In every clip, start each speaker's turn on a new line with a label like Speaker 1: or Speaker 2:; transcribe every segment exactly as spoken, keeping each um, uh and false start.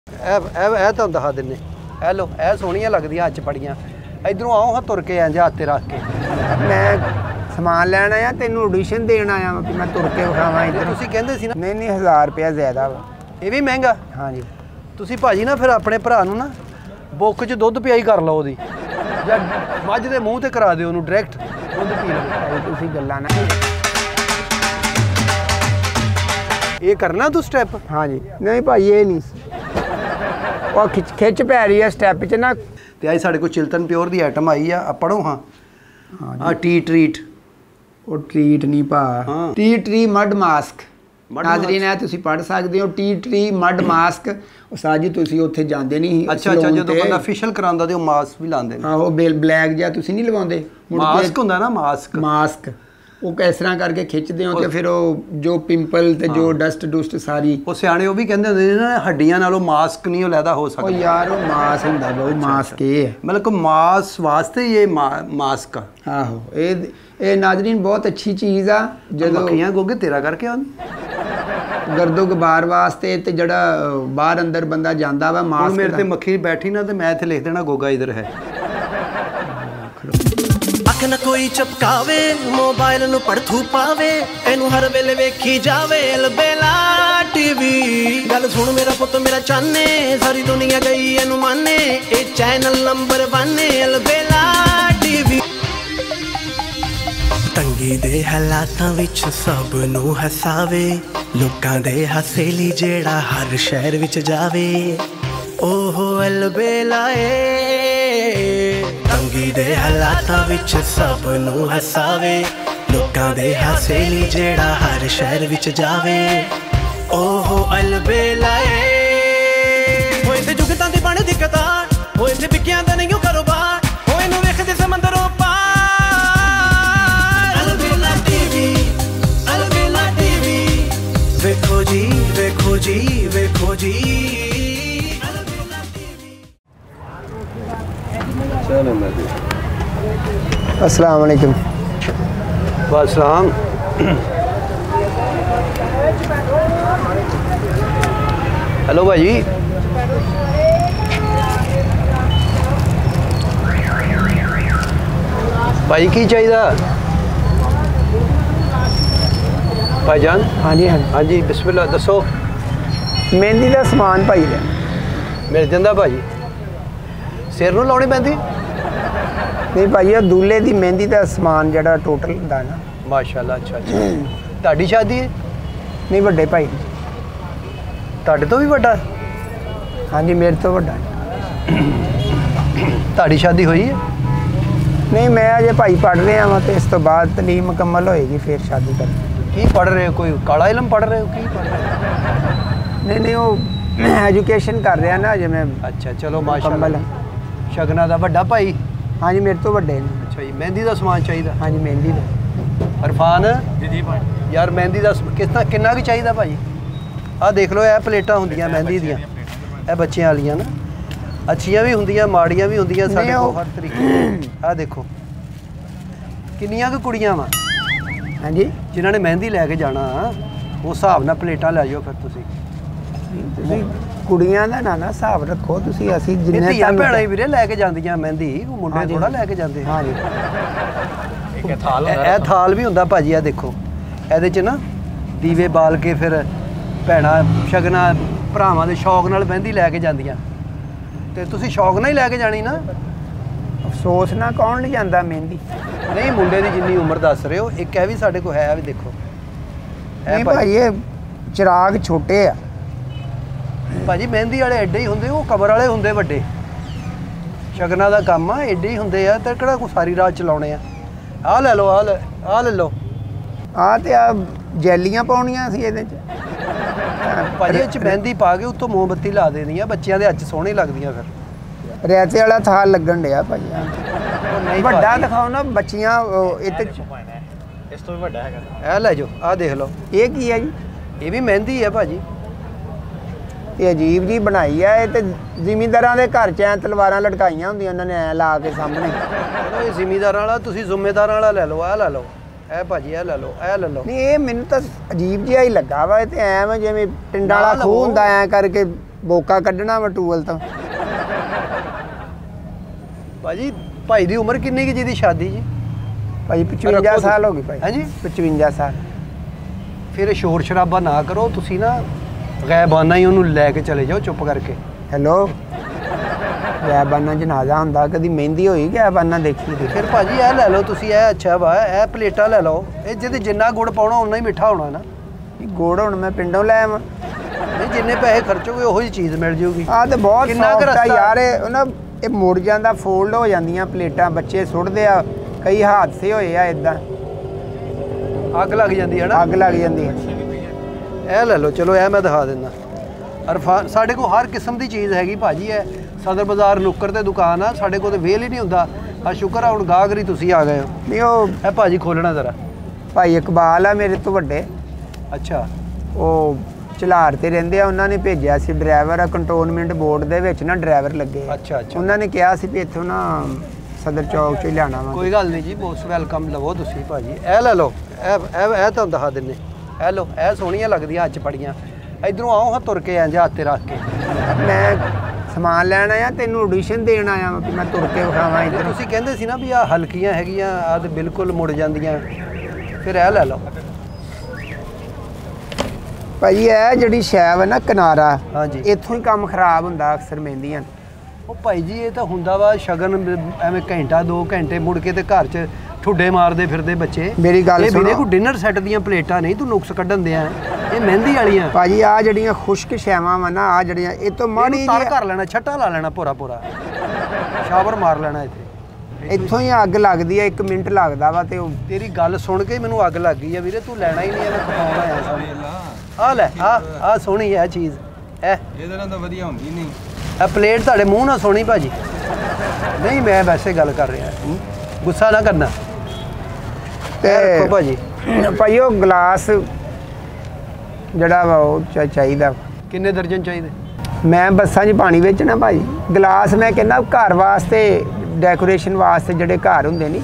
Speaker 1: तुहानूं दसा दिन्ने ए लो ए सोहणियां लगदियां हत्थ च फड़ियां इधरों आओ हाँ तुर के इंज हत्थ ते रख के
Speaker 2: मैं समान लैन आया तेनों ऑडिशन देन आया कि मैं तुर के विखावां इधर
Speaker 1: तुसीं कहंदे सी ना
Speaker 2: नहीं नहीं हज़ार रुपया ज़्यादा वा
Speaker 1: ये भी महंगा
Speaker 2: हाँ जी
Speaker 1: तुसीं भाजी ना फिर अपने भरा नूं ना बुक च दुध पियाई कर लो ओहदी जां मੱਝ ਦੇ ਮੂੰਹ ਤੇ करा दिओ ਉਹਨੂੰ डायरैक्ट दुध पी लवे
Speaker 2: तुसीं गल्लां ना
Speaker 1: ये करना तू स्टैप
Speaker 2: हाँ जी नहीं भाई ये नहीं और खिच खिच पै रही है स्टैप च ना
Speaker 1: ते अज साढ़े को चिल्तन प्योर दी आइटम आई आ पढ़ो हाँ हाँ टी ट्रीट
Speaker 2: वो ट्रीट नहीं भा
Speaker 1: हाँ।
Speaker 2: टी ट्री मड मास्क नाज़रीन है तुसीं पढ़ सकते हो टी ट्री मड मास्क उस्ताद जी तुसीं उत्थे जांदे नहीं
Speaker 1: अच्छा अच्छा जो बंदा फेशियल करांदा ते मास्क भी लांदे ने
Speaker 2: हाँ वो ब्लैक जिहा तुसीं नहीं लवांदे
Speaker 1: मास्क हुंदा ना मास्क
Speaker 2: मास्क वो किस तरह करके खिंचते हो तो फिर वो जो पिंपल ते जो डस्ट डुस्ट सारी
Speaker 1: वो सियाणे वो भी कहंदे हुंदे ने ना हड्डियां नालों मास्क नहीं लैदा हो सकदा
Speaker 2: ओ यार वो मास्क हुंदा बहु मास्क ये है
Speaker 1: मतलब को मास वास्ते ये मास्क आ
Speaker 2: आहो ए ए नाज़रीन बहुत अच्छी चीज़ आ
Speaker 1: जदों मक्खियां गोगे तेरा करके आन
Speaker 2: गर्दो गुबार वास्ते ते जड़ा बाहर अंदर बंदा जांदा वा मास्क
Speaker 1: मेरे ते मक्खी बैठी ना ते मैं इत्थे लिख देना गोगा इधर है
Speaker 3: अख न कोई चपकावे मोबाइल नु पड़थू पावे एनू हर वेले वेखी जावे अलबेला टीवी गल सुन मेरा पुत मेरा चाने सारी दुनिया गई एनू माने ए channel number one Albela TV तंगी दे हालातां विच सब नू हसावे लोकां दे हसेली जेड़ा हर शहर विच जावे ओहो अलबेला ए तंगी दे हालातां विच सब नू हसावे लोकां दे हसेली जेड़ा हर शहर विच जावे ओहो अलबेला ए होए ते जुगतां दी बण दिक्कतां होए ते बिकियां दा नहीं कारोबार होए नू वेखदे समंदरों पार अलबेला टीवी अलबेला टीवी वेखो जी वेखो जी वेखो जी
Speaker 2: अस्सलाम वालेकुम
Speaker 1: वालेकुम हेलो भाई भाई की चाहिए भाईजान
Speaker 2: हाँ जी हाँ
Speaker 1: हाँ जी बिस्मिल्लाह दसो
Speaker 2: मेहंदी का समान भाई लिया
Speaker 1: मिल जाता भाई सिर नूं लाउणी पैंदी
Speaker 2: नहीं भाई दूल्हे की मेहंदी का समान जड़ा टोटल होंदा ना
Speaker 1: माशाल्लाह अच्छा अच्छा तुहाडी शादी है
Speaker 2: नहीं बड़े भाई
Speaker 1: तुहाडे तो भी बड़ा
Speaker 2: हाँ जी मेरे तो बड़ा
Speaker 1: तुहाडी शादी हुई है
Speaker 2: नहीं मैं अजे भाई पढ़ रहा वा तो इस तो बाद तलीम मुकम्मल होएगी फिर शादी कर
Speaker 1: की पढ़ रहे हो कोई काला इलम पढ़ रहे हो की पढ़ रहे हो
Speaker 2: नहीं नहीं वो एजुकेशन कर रहा ना अजे मैं
Speaker 1: अच्छा चलो माशाल्लाह शगना दा बड़ा भाई
Speaker 2: हाँ जी मेरे तो बड़े ने
Speaker 1: अच्छा जी मेहंदी का समान चाहिए
Speaker 2: हाँ जी मेहंदी का
Speaker 1: इरफान जी जी यार मेहंदी का कितना कितना की चाहिए भाई आ देख लो यह प्लेटा होंदियां मेहंदी दियां ए बच्चों वालियां ना अच्छियां भी होंदियां माड़ियां भी होंदियां साडे कोल हर तरीके आ देखो किन्नियां क कुड़ियां वा
Speaker 2: हाँ जी
Speaker 1: जिन्होंने मेहंदी लैके जाना उस हिसाब नाल प्लेटा लै जाओ फिर तुसीं
Speaker 2: कुड़ियां दा ना ना हिसाब रखो तुसीं असीं जिन्ने
Speaker 1: धीआं भैणां ही वीरे लैके जांदियां मेहंदी मुंडे थोड़ा लैके जांदे
Speaker 2: हाँ जी
Speaker 1: एक थाल ए थाल भी हुंदा भाजी आ देखो ਇਹਦੇ ਚ ना दीवे बाल के फिर भैणां शगना भरावां दे शौक नाल मेहंदी लैके जांदियां ते तुसीं शौक नाल ही लैके जानी ना
Speaker 2: अफसोस ना कौन ले जांदा मेहंदी
Speaker 1: नहीं मुंडे दी जिन्नी उम्र दस रहे हो एक है भी साडे कोल है भी देखो
Speaker 2: नहीं भाई ये चिराग छोटे आ
Speaker 1: भाजी मेहंदी वाले एडे ही होंदे वो कबर वाले होंदे वड्डे शगना दा काम आ एडे ही होंदे आ ते किहड़ा कोई सारी रात चलाउणे आ आ ले लो आ ले आ ले लो
Speaker 2: आ ते आ जैलियां पाउणियां सी इहदे च
Speaker 1: भाजी इह च मेहंदी पा के उत्तों मोमबत्ती ला देनी आ बच्चियां दे हत्थ सोहणे लगदियां फिर
Speaker 2: रेते वाला थाल लगन डिया भाई ਵੱਡਾ दिखाओ ना बच्चियां इत्ते
Speaker 1: इस तो भी ਵੱਡਾ हैगा ए ले जाओ आ देख लो
Speaker 2: ये की है जी
Speaker 1: ये भी मेहंदी है भाजी
Speaker 2: ये अजीब जी बनाई है ये तो जिमींदारां दे घर च ऐ तलवारां लटकाइयां होंदियां उन्होंने ऐ ला के सामने
Speaker 1: चलो ये जिमींदारां वाला तुसीं जिम्मेदारां वाला ले लो आ ले लो ए भाजी ए ले लो ए ले लो
Speaker 2: नहीं ये मैनूं तां अजीब जिहा ही लगा वा ते ऐवें जिवें पिंडां वाला खूह हुंदा ऐ करके ਬੋਕਾ ਕੱਢਣਾ ਵਾ ਟੂਲ ਤੋਂ।
Speaker 1: ਭਾਜੀ ਭਾਈ ਦੀ ਉਮਰ ਕਿੰਨੀ ਕੀ ਜਿਹਦੀ ਸ਼ਾਦੀ ਜੀ?
Speaker 2: ਭਾਈ ਪਚਵੰਜਾ ਸਾਲ ਹੋ ਗਏ ਭਾਈ।
Speaker 1: ਹਾਂਜੀ
Speaker 2: ਪਚਵੰਜਾ ਸਾਲ।
Speaker 1: ਫਿਰ ਸ਼ੋਰ ਸ਼ਰਾਬਾ ਨਾ ਕਰੋ ਤੁਸੀਂ ਨਾ, ਗੈਬਾਨਾ ਹੀ ਉਹਨੂੰ ਲੈ ਕੇ ਚਲੇ ਜਾਓ ਚੁੱਪ ਕਰਕੇ।
Speaker 2: ਹੈਲੋ, ਗੈਬਾਨਾ ਜਨਾਜ਼ਾ ਹੁੰਦਾ, ਕਦੀ ਮਹਿੰਦੀ ਹੋਈ ਗੈਬਾਨਾ ਦੇਖੀ ਤੇ
Speaker 1: ਫਿਰ ਭਾਜੀ ਇਹ ਲੈ ਲਓ ਤੁਸੀਂ, ਇਹ ਅੱਛਾ ਵਾ, ਇਹ ਪਲੇਟਾਂ ਲੈ ਲਓ, ਇਹ ਜਿਹਦੇ ਜਿੰਨਾ ਗੁੜ ਪਾਉਣਾ ਉਨਾ ਹੀ ਮਿੱਠਾ ਹੋਣਾ ਨਾ।
Speaker 2: ਗੁੜ ਹੁਣ ਮੈਂ ਪਿੰਡੋਂ ਲੈ ਆਵਾਂ?
Speaker 1: ਨਹੀਂ, ਜਿੰਨੇ ਪੈਸੇ ਖਰਚੋਗੇ ਉਹੋ ਜਿਹੀ ਚੀਜ਼ ਮਿਲ ਜਾਊਗੀ।
Speaker 2: ਆਹ ਤੇ ਬਹੁਤ
Speaker 1: ਕਿੰਨਾ ਕੁ
Speaker 2: ਸੌਫਟ ਆ
Speaker 1: ਰਸਤਾ
Speaker 2: ਯਾਰ, ਇਹ ਨਾ ਇਹ ਮੁੜ ਜਾਂਦਾ, ਫੋਲਡ ਹੋ ਜਾਂਦੀਆਂ ਪਲੇਟਾਂ, ਬੱਚੇ ਸੁੱਟਦੇ ਆ, ਕਈ ਹਾਦਸੇ ਹੋਏ ਆ ਇਦਾਂ,
Speaker 1: ਅੱਗ ਲੱਗ ਜਾਂਦੀ ਹੈ ਨਾ।
Speaker 2: ਅੱਗ ਲੱਗ ਜਾਂਦੀ ਹੈ।
Speaker 1: ਇਹ ਲੈ ਲਓ, ਚਲੋ ਇਹ ਮੈਂ ਦਿਖਾ ਦਿੰਦਾ। ਅਰਫਾਨ ਸਾਡੇ ਕੋਲ ਹਰ ਕਿਸਮ ਦੀ ਚੀਜ਼ ਹੈਗੀ ਭਾਜੀ। ਹੈ ਸਦਰ ਬਾਜ਼ਾਰ ਨੁੱਕਰ ਤੇ ਦੁਕਾਨ ਆ, ਸਾਡੇ ਕੋਲ ਤੇ ਵੇਲ ਹੀ ਨਹੀਂ ਹੁੰਦਾ। ਆ ਸ਼ੁਕਰ ਆ ਹੁਣ ਗਾਹਕਰੀ ਤੁਸੀਂ ਆ ਗਏ ਹੋ।
Speaker 2: ਨਹੀਂ ਉਹ
Speaker 1: ਇਹ ਭਾਜੀ ਖੋਲਣਾ ਜ਼ਰਾ।
Speaker 2: ਭਾਈ ਇਕਬਾਲ ਆ ਮੇਰੇ ਤੋਂ ਵੱਡੇ,
Speaker 1: ਅੱਛਾ
Speaker 2: ਉਹ ਝਲਾਰ ਤੇ ਰਹਿੰਦੇ ਆ, ਉਹਨਾਂ ਨੇ ਭੇਜਿਆ ਸੀ ਡਰਾਈਵਰ ਆ, ਕੰਟੋਨਮੈਂਟ ਬੋਰਡ ਦੇ ਵਿੱਚ ਨਾ ਡਰਾਈਵਰ ਲੱਗੇ।
Speaker 1: ਅੱਛਾ ਅੱਛਾ,
Speaker 2: ਉਹਨਾਂ ਨੇ ਕਿਹਾ ਸੀ ਵੀ ਇੱਥੋਂ ਨਾ ਸਦਰ ਚੌਕ 'ਚ ਹੀ ਲਿਆਉਣਾ ਵਾ।
Speaker 1: ਕੋਈ ਗੱਲ ਨਹੀਂ ਜੀ, ਮੋਸਟ ਵੈਲਕਮ ਲਵੋ ਤੁਸੀਂ ਭਾਜੀ। ਇਹ ਲੈ ਲਓ, ਇਹ ਇਹ ਇਹ ਤੁਹਾਨੂੰ ਦਿਖਾ ਦਿੰਦੇ। ਇਹ ਲਓ, ਇਹ ਸੋਹਣੀਆਂ ਲੱਗਦੀਆਂ ਅੱਜ ਪੜੀਆਂ। ਇਧਰੋਂ ਆਓ ਹਾਂ ਤੁਰ ਕੇ ਇੰਜ ਹੱਥ ਤੇ ਰੱਖ ਕੇ।
Speaker 2: ਮੈਂ ਸਮਾਨ ਲੈਣ ਆਇਆ, ਤੈਨੂੰ ਆਡੀਸ਼ਨ ਦੇਣ ਆਇਆ ਕਿ ਮੈਂ ਤੁਰ ਕੇ ਵਿਖਾਵਾਂ ਇੱਧਰ।
Speaker 1: ਤੁਸੀਂ ਕਹਿੰਦੇ ਸੀ ਨਾ ਵੀ ਆਹ ਹਲਕੀਆਂ ਹੈਗੀਆਂ, ਆਹ ਤੇ ਬਿਲਕੁਲ ਮੁੜ ਜਾਂਦੀਆਂ, ਫਿਰ ਇਹ ਲੈ ਲਓ।
Speaker 2: ਭਾਈ ਇਹ ਜਿਹੜੀ ਸ਼ੈ ਵਾ ਨਾ ਕਿਨਾਰਾ,
Speaker 1: ਹਾਂਜੀ,
Speaker 2: ਇੱਥੋਂ ਹੀ ਕੰਮ ਖਰਾਬ ਹੁੰਦਾ ਅਕਸਰ ਮਹਿੰਦੀਆਂ।
Speaker 1: ਉਹ ਭਾਈ ਜੀ ਇਹ ਤਾਂ ਹੁੰਦਾ ਵਾ ਸ਼ਗਨ, ਐਵੇਂ ਘੰਟਾ ਦੋ ਘੰਟੇ ਮੁੜ ਕੇ ਤੇ ਘਰ 'ਚ ਠੁੱਡੇ ਮਾਰਦੇ ਫਿਰਦੇ ਬੱਚੇ।
Speaker 2: ਮੇਰੀ ਗੱਲ
Speaker 1: ਇਹ
Speaker 2: ਸੁਣੋ,
Speaker 1: ਵੀਰੇ ਕੋਈ ਡਿਨਰ ਸੈੱਟ ਦੀਆਂ ਪਲੇਟਾਂ ਨਹੀਂ ਤੂੰ ਨੁਕਸ ਕੱਢਣ ਦਿਆਂ, ਇਹ ਮਹਿੰਦੀ ਵਾਲੀਆਂ।
Speaker 2: ਭਾਜੀ ਆ ਜਿਹੜੀਆਂ ਖੁਸ਼ਕ ਸ਼ੈਵਾਂ ਵਾ ਨਾ, ਆ ਜਿਹੜੀਆਂ ਇਹ ਤੋਂ ਮਾੜੀ
Speaker 1: ਤਰ ਕਰ ਲੈਣਾ, ਛੱਟਾ ਲਾ ਲੈਣਾ ਪੂਰਾ ਪੂਰਾ, ਸ਼ਾਵਰ ਮਾਰ ਲੈਣਾ ਇੱਥੇ।
Speaker 2: ਇੱਥੋਂ ਹੀ ਅੱਗ ਲੱਗਦੀ ਆ, ਇੱਕ ਮਿੰਟ ਲੱਗਦਾ ਵਾ ਤੇ ਉਹ
Speaker 1: ਤੇਰੀ ਗੱਲ ਸੁਣ ਕੇ ਮੈਨੂੰ ਅੱਗ ਲੱਗ ਗਈ ਆ ਵੀਰੇ। ਤੂੰ ਲੈਣਾ ਹੀ ਨਹੀਂ, ਐਵੇਂ ਖਪਾਉਣਾ ਆਇਆ ਸਾਨੂੰ। ਆ ਲੈ, ਆ ਆ ਸੋਹਣੀ ਹੈ ਚੀਜ਼। ਇਹ
Speaker 4: ਇਹਦੇ ਨਾਲ ਤਾਂ ਵਧੀਆ ਹੁੰਦੀ ਨਹੀਂ।
Speaker 1: ਇਹ ਪਲੇਟ ਤੁਹਾਡੇ ਮੂੰਹ ਨਾਲ ਸੋਹਣੀ ਭਾਜੀ। ਨਹੀਂ ਮੈਂ ਵੈਸੇ ਗੱਲ ਕਰ ਰਿਹਾ, ਗੁੱਸਾ ਨਾ ਕਰਨਾ।
Speaker 2: ਤੇ
Speaker 1: ਰੱਖੋ ਭਾਜੀ।
Speaker 2: ਭਾਈ ਉਹ ਗਲਾਸ ਜਿਹੜਾ ਵਾ ਉਹ ਚਾ- ਚਾਹੀਦਾ।
Speaker 1: ਕਿੰਨੇ ਦਰਜਨ ਚਾਹੀਦੇ?
Speaker 2: ਮੈਂ ਬੱਸਾਂ 'ਚ ਪਾਣੀ ਵੇਚਣਾ ਭਾਈ। ਗਲਾਸ ਮੈਂ ਕਹਿੰਦਾ ਘਰ ਵਾਸਤੇ, ਡੈਕੋਰੇਸ਼ਨ ਵਾਸਤੇ, ਜਿਹੜੇ ਘਰ ਹੁੰਦੇ ਨਹੀਂ,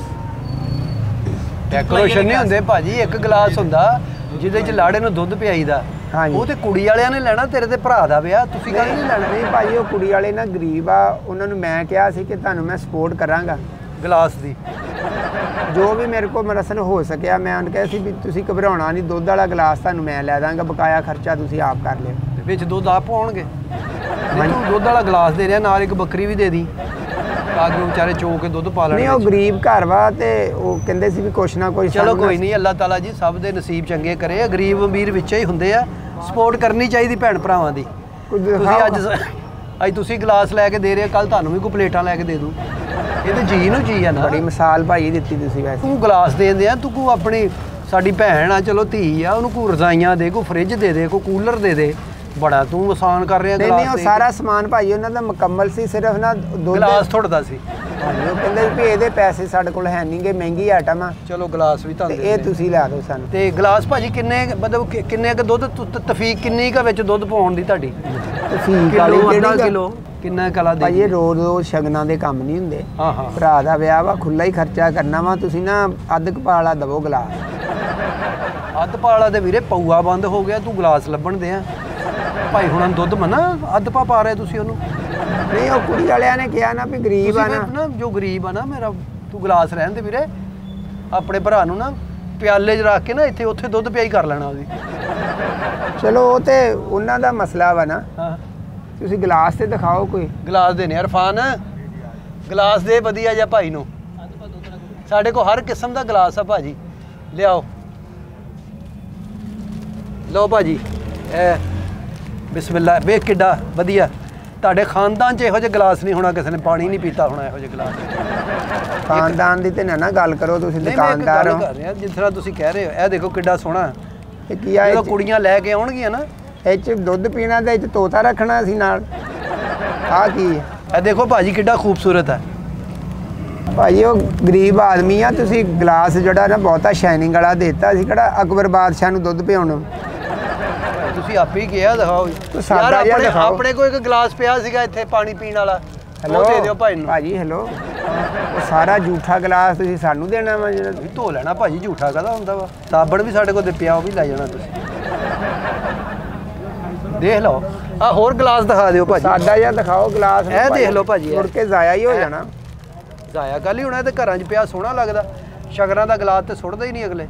Speaker 1: ਡੈਕੋਰੇਸ਼ਨ ਨਹੀਂ ਹੁੰਦੇ ਭਾਜੀ। ਇੱਕ ਗਲਾਸ ਹੁੰਦਾ ਜਿਹਦੇ 'ਚ ਲਾੜੇ ਨੂੰ ਦੁੱਧ ਪਿਆਈਦਾ।
Speaker 2: ਹਾਂਜੀ,
Speaker 1: ਉਹ ਤੇ ਕੁੜੀ ਵਾਲਿਆਂ ਨੇ ਲੈਣਾ, ਤੇਰੇ ਤੇ ਭਰਾ ਦਾ ਵਿਆਹ, ਤੁਸੀਂ ਕਹਿੰਦੇ ਨਹੀਂ ਲੈਣਾ।
Speaker 2: ਨਹੀਂ ਭਾਈ ਉਹ ਕੁੜੀ ਵਾਲੇ ਨਾ ਗਰੀਬ ਆ, ਉਹਨਾਂ ਨੂੰ ਮੈਂ ਕਿਹਾ ਸੀ ਕਿ ਤੁਹਾਨੂੰ ਮੈਂ ਸਪੋਰਟ ਕਰਾਂਗਾ
Speaker 1: ਗਲਾਸ ਦੀ।
Speaker 2: ਜੋ ਵੀ ਮੇਰੇ ਕੋਲ ਮਰਸਨ ਹੋ ਸਕਿਆ। ਮੈਂ ਉਹਨੂੰ ਕਿਹਾ ਸੀ ਵੀ ਤੁਸੀਂ ਘਬਰਾਉਣਾ ਨਹੀਂ, ਦੁੱਧ ਵਾਲਾ ਗਲਾਸ ਤੁਹਾਨੂੰ ਮੈਂ ਲੈ ਦਾਂਗਾ, ਬਕਾਇਆ ਖਰਚਾ ਤੁਸੀਂ ਆਪ ਕਰ ਲਿਓ।
Speaker 1: ਤੇ ਵਿੱਚ ਦੁੱਧ ਆਪ ਪਾਉਣਗੇ? ਨਹੀਂ ਤੂੰ ਦੁੱਧ ਵਾਲਾ ਗਲਾਸ ਦੇ ਰਿਹਾ, ਨਾਲ ਇੱਕ ਬੱਕਰੀ ਵੀ ਦੇ ਦੀ, ਤਾਂ ਕਿ ਵਿਚਾਰੇ ਚੋ ਕੇ ਦੁੱਧ ਪਾ ਲੈਣ।
Speaker 2: ਨਹੀਂ ਉਹ ਗਰੀਬ ਘਰ ਵਾ ਤੇ ਉਹ ਕਹਿੰਦੇ ਸੀ ਵੀ ਕੁਛ ਨਾ ਕੁਛ।
Speaker 1: ਚਲੋ ਕੋਈ ਨਹੀਂ, ਅੱਲਾਹ ਤਾਲਾ ਜੀ ਸਭ ਦੇ ਨਸੀਬ ਚੰਗੇ ਕਰੇ। ਗਰੀਬ ਅਮੀਰ ਵਿੱਚ ਹੀ ਹੁੰਦੇ ਆ, ਸਪੋਰਟ ਕਰਨੀ ਚਾਹੀਦੀ ਭੈਣ ਭਰਾਵਾਂ ਦੀ। ਤੁਸੀਂ ਅੱਜ ਅੱਜ ਤੁਸੀਂ ਗਲਾਸ ਲੈ ਕੇ ਦੇ ਰਹੇ, ਕੱਲ ਤੁਹਾਨੂੰ ਵੀ ਕੋਈ ਪਲੇਟਾਂ ਲੈ ਕੇ ਦੇ ਦੂੰ। ਇਹ ਤਾਂ ਜੀ ਨੂੰ ਜੀ ਆ ਨਾ।
Speaker 2: ਬੜੀ ਮਿਸਾਲ ਭਾਈ ਦਿੱਤੀ ਤੁਸੀਂ ਵੈਸੇ।
Speaker 1: ਤੂੰ ਗਲਾਸ ਦੇ ਦਿੰਦੇ ਆ, ਤੂੰ ਕੋ ਆਪਣੀ ਸਾਡੀ ਭੈਣ ਆ, ਚਲੋ ਧੀ ਆ, ਉਹਨੂੰ ਕੋਈ ਰਜ਼ਾਈਆਂ ਦੇ, ਕੋਈ ਫਰਿੱਜ ਦੇ ਦੇ, ਕੋਈ ਕੂਲਰ ਦੇ ਦੇ। ਬੜਾ ਤੂੰ ਆਸਾਨ ਕਰ ਰਿਹਾ।
Speaker 2: ਨਹੀਂ ਨਹੀਂ ਉਹ ਸਾਰਾ ਸਮਾਨ ਭਾਈ ਉਹਨਾਂ ਦਾ ਮੁਕੰਮਲ ਸੀ, ਸਿਰਫ ਨਾ ਦੁੱਧ
Speaker 1: ਗਲਾਸ ਥੋੜਦਾ ਸੀ।
Speaker 2: ਹਾਂਜੀ, ਉਹ ਕਹਿੰਦੇ ਵੀ ਇਹਦੇ ਪੈਸੇ ਸਾਡੇ ਕੋਲ ਹੈ ਨਹੀਂਗੇ, ਮਹਿੰਗੀ ਆਈਟਮ ਆ।
Speaker 1: ਚਲੋ ਗਲਾਸ ਵੀ ਤੁਹਾਨੂੰ
Speaker 2: ਇਹ ਤੁਸੀਂ ਲਿਆ ਦਿਓ ਸਾਨੂੰ।
Speaker 1: ਤੇ ਗਲਾਸ ਭਾਜੀ ਕਿੰਨੇ ਮਤਲਬ ਕਿ- ਕਿੰਨੇ ਕ ਦੁੱਧ ਤ- ਤਫੀਕ ਕਿੰਨੀ ਕ ਵਿੱਚ ਦੁੱਧ ਪਾਉਣ ਦੀ ਤੁਹਾਡੀ?
Speaker 2: ਤਫੀਕ ਵਾਲੀ
Speaker 1: ਕਿਲੋ, ਅੱਧਾ
Speaker 2: ਜਿਹੜੀ
Speaker 1: ਕਿਲੋ, ਕਿੰਨਾ ਕਲਾ ਦੇ?
Speaker 2: ਭਾਈ ਇਹ ਰੋਜ਼ ਰੋਜ਼ ਸ਼ਗਨਾਂ ਦੇ ਕੰਮ ਨਹੀਂ ਹੁੰਦੇ।
Speaker 1: ਹਾਂ ਹਾਂ,
Speaker 2: ਭਰਾ ਦਾ ਵਿਆਹ ਵਾ, ਖੁੱਲਾ ਹੀ ਖਰਚਾ ਕਰਨਾ ਵਾ। ਤੁਸੀਂ ਨਾ ਅੱਧ ਕਪਾਲਾ ਦਵੋ ਗਲਾਸ।
Speaker 1: ਅੱਧ ਪਾਲਾ ਦੇ ਵੀਰੇ ਪਊਆ ਬੰਦ ਹੋ ਗਿਆ, ਤੂੰ ਗਲਾਸ ਲੱਭਣ ਦੇ ਆ। ਭਾਈ ਹੁਣਾਂ ਦੁੱਧ ਮਨਾ ਅੱਧ ਪਾ ਪਾ ਰਹੇ ਤੁਸੀਂ ਉਹਨੂੰ।
Speaker 2: ਨਹੀਂ ਉਹ ਕੁੜੀ ਵਾਲਿਆਂ ਨੇ ਕਿਹਾ ਨਾ ਵੀ ਗਰੀਬ ਆ
Speaker 1: ਤੁਸੀਂ
Speaker 2: ਨਾ।
Speaker 1: ਫਿਰ ਨਾ ਜੋ ਗਰੀਬ ਆ ਨਾ ਮੇਰਾ, ਤੂੰ ਗਲਾਸ ਰਹਿਣ ਦੇ ਵੀਰੇ। ਆਪਣੇ ਭਰਾ ਨੂੰ ਨਾ ਪਿਆਲੇ 'ਚ ਰੱਖ ਕੇ ਨਾ ਇੱਥੇ ਉੱਥੇ ਦੁੱਧ ਪਿਆਈ ਕਰ ਲੈਣਾ ਉਹਦੀ।
Speaker 2: ਚਲੋ ਉਹ ਤੇ ਉਹਨਾਂ ਦਾ ਮਸਲਾ ਵਾ ਨਾ।
Speaker 1: ਹਾਂ,
Speaker 2: ਤੁਸੀਂ ਗਲਾਸ ਤੇ ਦਿਖਾਓ ਕੋਈ।
Speaker 1: ਗਲਾਸ ਦੇ ਨੇ ਇਰਫਾਨ, ਗਲਾਸ ਦੇ ਵਧੀਆ ਜਿਹਾ ਭਾਈ ਨੂੰ। ਸਾਡੇ ਕੋਲ ਹਰ ਕਿਸਮ ਦਾ ਗਲਾਸ ਆ ਭਾਜੀ, ਲਿਆਓ। ਲਓ ਭਾਜੀ, ਇਹ ਬਿਸਮਿਲ੍ਲਾ। ਵੇਖ ਕਿੱਡਾ ਵਧੀਆ। ਤੁਹਾਡੇ ਖਾਨਦਾਨ 'ਚ ਇਹੋ ਜਿਹੇ ਗਲਾਸ ਨਹੀਂ ਹੋਣਾ, ਕਿਸੇ ਨੇ ਪਾਣੀ ਨਹੀਂ ਪੀਤਾ ਹੋਣਾ ਇਹੋ ਜਿਹੇ ਗਲਾਸ।
Speaker 2: ਖਾਨਦਾਨ ਦੀ ਤੇ ਨਾ ਨਾ ਗੱਲ ਕਰੋ, ਤੁਸੀਂ
Speaker 1: ਨਹੀਂ, ਮੈਂ ਇੱਕ
Speaker 2: ਦੁਕਾਨਦਾਰ
Speaker 1: ਗੱਲ
Speaker 2: ਹੋ।
Speaker 1: ਕਰ ਰਿਹਾ ਜਿਸ ਤਰ੍ਹਾਂ ਤੁਸੀਂ ਕਹਿ ਰਹੇ ਹੋ। ਇਹ ਦੇਖੋ ਕਿੱਡਾ ਸੋਹਣਾ।
Speaker 2: ਇਹ ਕੀ ਆ
Speaker 1: ਜਦੋਂ
Speaker 2: ਇਹ 'ਚ?
Speaker 1: ਕੁੜੀਆਂ ਲੈ ਕੇ ਆਉਣਗੀਆਂ ਨਾ,
Speaker 2: ਇਹ 'ਚ ਦੁੱਧ ਪੀਣਾ ਤੇ ਇਹ 'ਚ ਤੋਤਾ ਰੱਖਣਾ ਸੀ ਨਾਲ। ਆ ਕੀ ਹੈ?
Speaker 1: ਇਹ ਦੇਖੋ ਭਾਜੀ ਕਿੱਡਾ ਖੂਬਸੂਰਤ ਹੈ।
Speaker 2: ਭਾਜੀ ਉਹ ਗਰੀਬ ਆਦਮੀ ਆ, ਤੁਸੀਂ ਗਲਾਸ ਜਿਹੜਾ ਨਾ ਬਹੁਤਾ ਸ਼ਾਈਨਿੰਗ ਵਾਲਾ ਦੇਤਾ ਸੀ। ਕਿਹੜਾ ਅਕਬਰ ਬਾਦਸ਼ਾਹ ਨੂੰ ਦੁੱਧ ਪਿਆਉਣ?
Speaker 1: ਤੁਸੀਂ ਆਪੇ ਹੀ ਕਿਹਾ, ਦਿਖਾਓ
Speaker 2: ਤੂੰ ਸਾਦਾ
Speaker 1: ਯਾਰ।
Speaker 2: ਜਿਹਾ
Speaker 1: ਆਪਣੇ
Speaker 2: ਦਿਖਾਓ।
Speaker 1: ਆਪਣੇ ਕੋਲ ਇੱਕ ਗਲਾਸ ਪਿਆ ਸੀਗਾ ਇੱਥੇ ਪਾਣੀ ਪੀਣ ਵਾਲਾ, ਉਹ ਦੇ ਦਿਓ ਭਾਈ ਨੂੰ।
Speaker 2: ਭਾਜੀ ਹੈਲੋ, ਉਹ ਸਾਰਾ ਝੂਠਾ ਗਲਾਸ ਤੁਸੀਂ ਸਾਨੂੰ ਦੇਣਾ ਵਾ ਜਿਹੜਾ?
Speaker 1: ਵੀ ਧੋ ਲੈਣਾ ਭਾਜੀ, ਝੂਠਾ ਕਾਹਦਾ ਹੁੰਦਾ ਵਾ। ਸਾਬਣ ਵੀ ਸਾਡੇ ਕੋਲ ਤੇ ਪਿਆ, ਉਹ ਵੀ ਲੈ ਜਾਣਾ ਤੁਸੀਂ। ਦੇਖ ਲਓ ਆ ਹੋਰ ਗਲਾਸ ਦਿਖਾ ਦਿਓ ਭਾਜੀ
Speaker 2: ਸਾਦਾ ਜਿਹਾ ਦਿਖਾਓ ਗਲਾਸ
Speaker 1: ਇਹ ਦੇਖ ਲਓ ਭਾਜੀ
Speaker 2: ਮੁੜ ਕੇ ਜ਼ਾਇਆ ਹੀ ਹੋ ਜਾਣਾ
Speaker 1: ਜ਼ਾਇਆ ਗੱਲ ਹੀ ਹੋਣਾ ਤੇ ਘਰਾਂ 'ਚ ਪਿਆ ਸੋਹਣਾ ਲੱਗਦਾ ਸ਼ਗਰਾਂ ਦਾ ਗਲਾਸ ਤੇ ਸੁੱਟਦਾ ਹੀ ਨਹੀਂ ਅਗਲੇ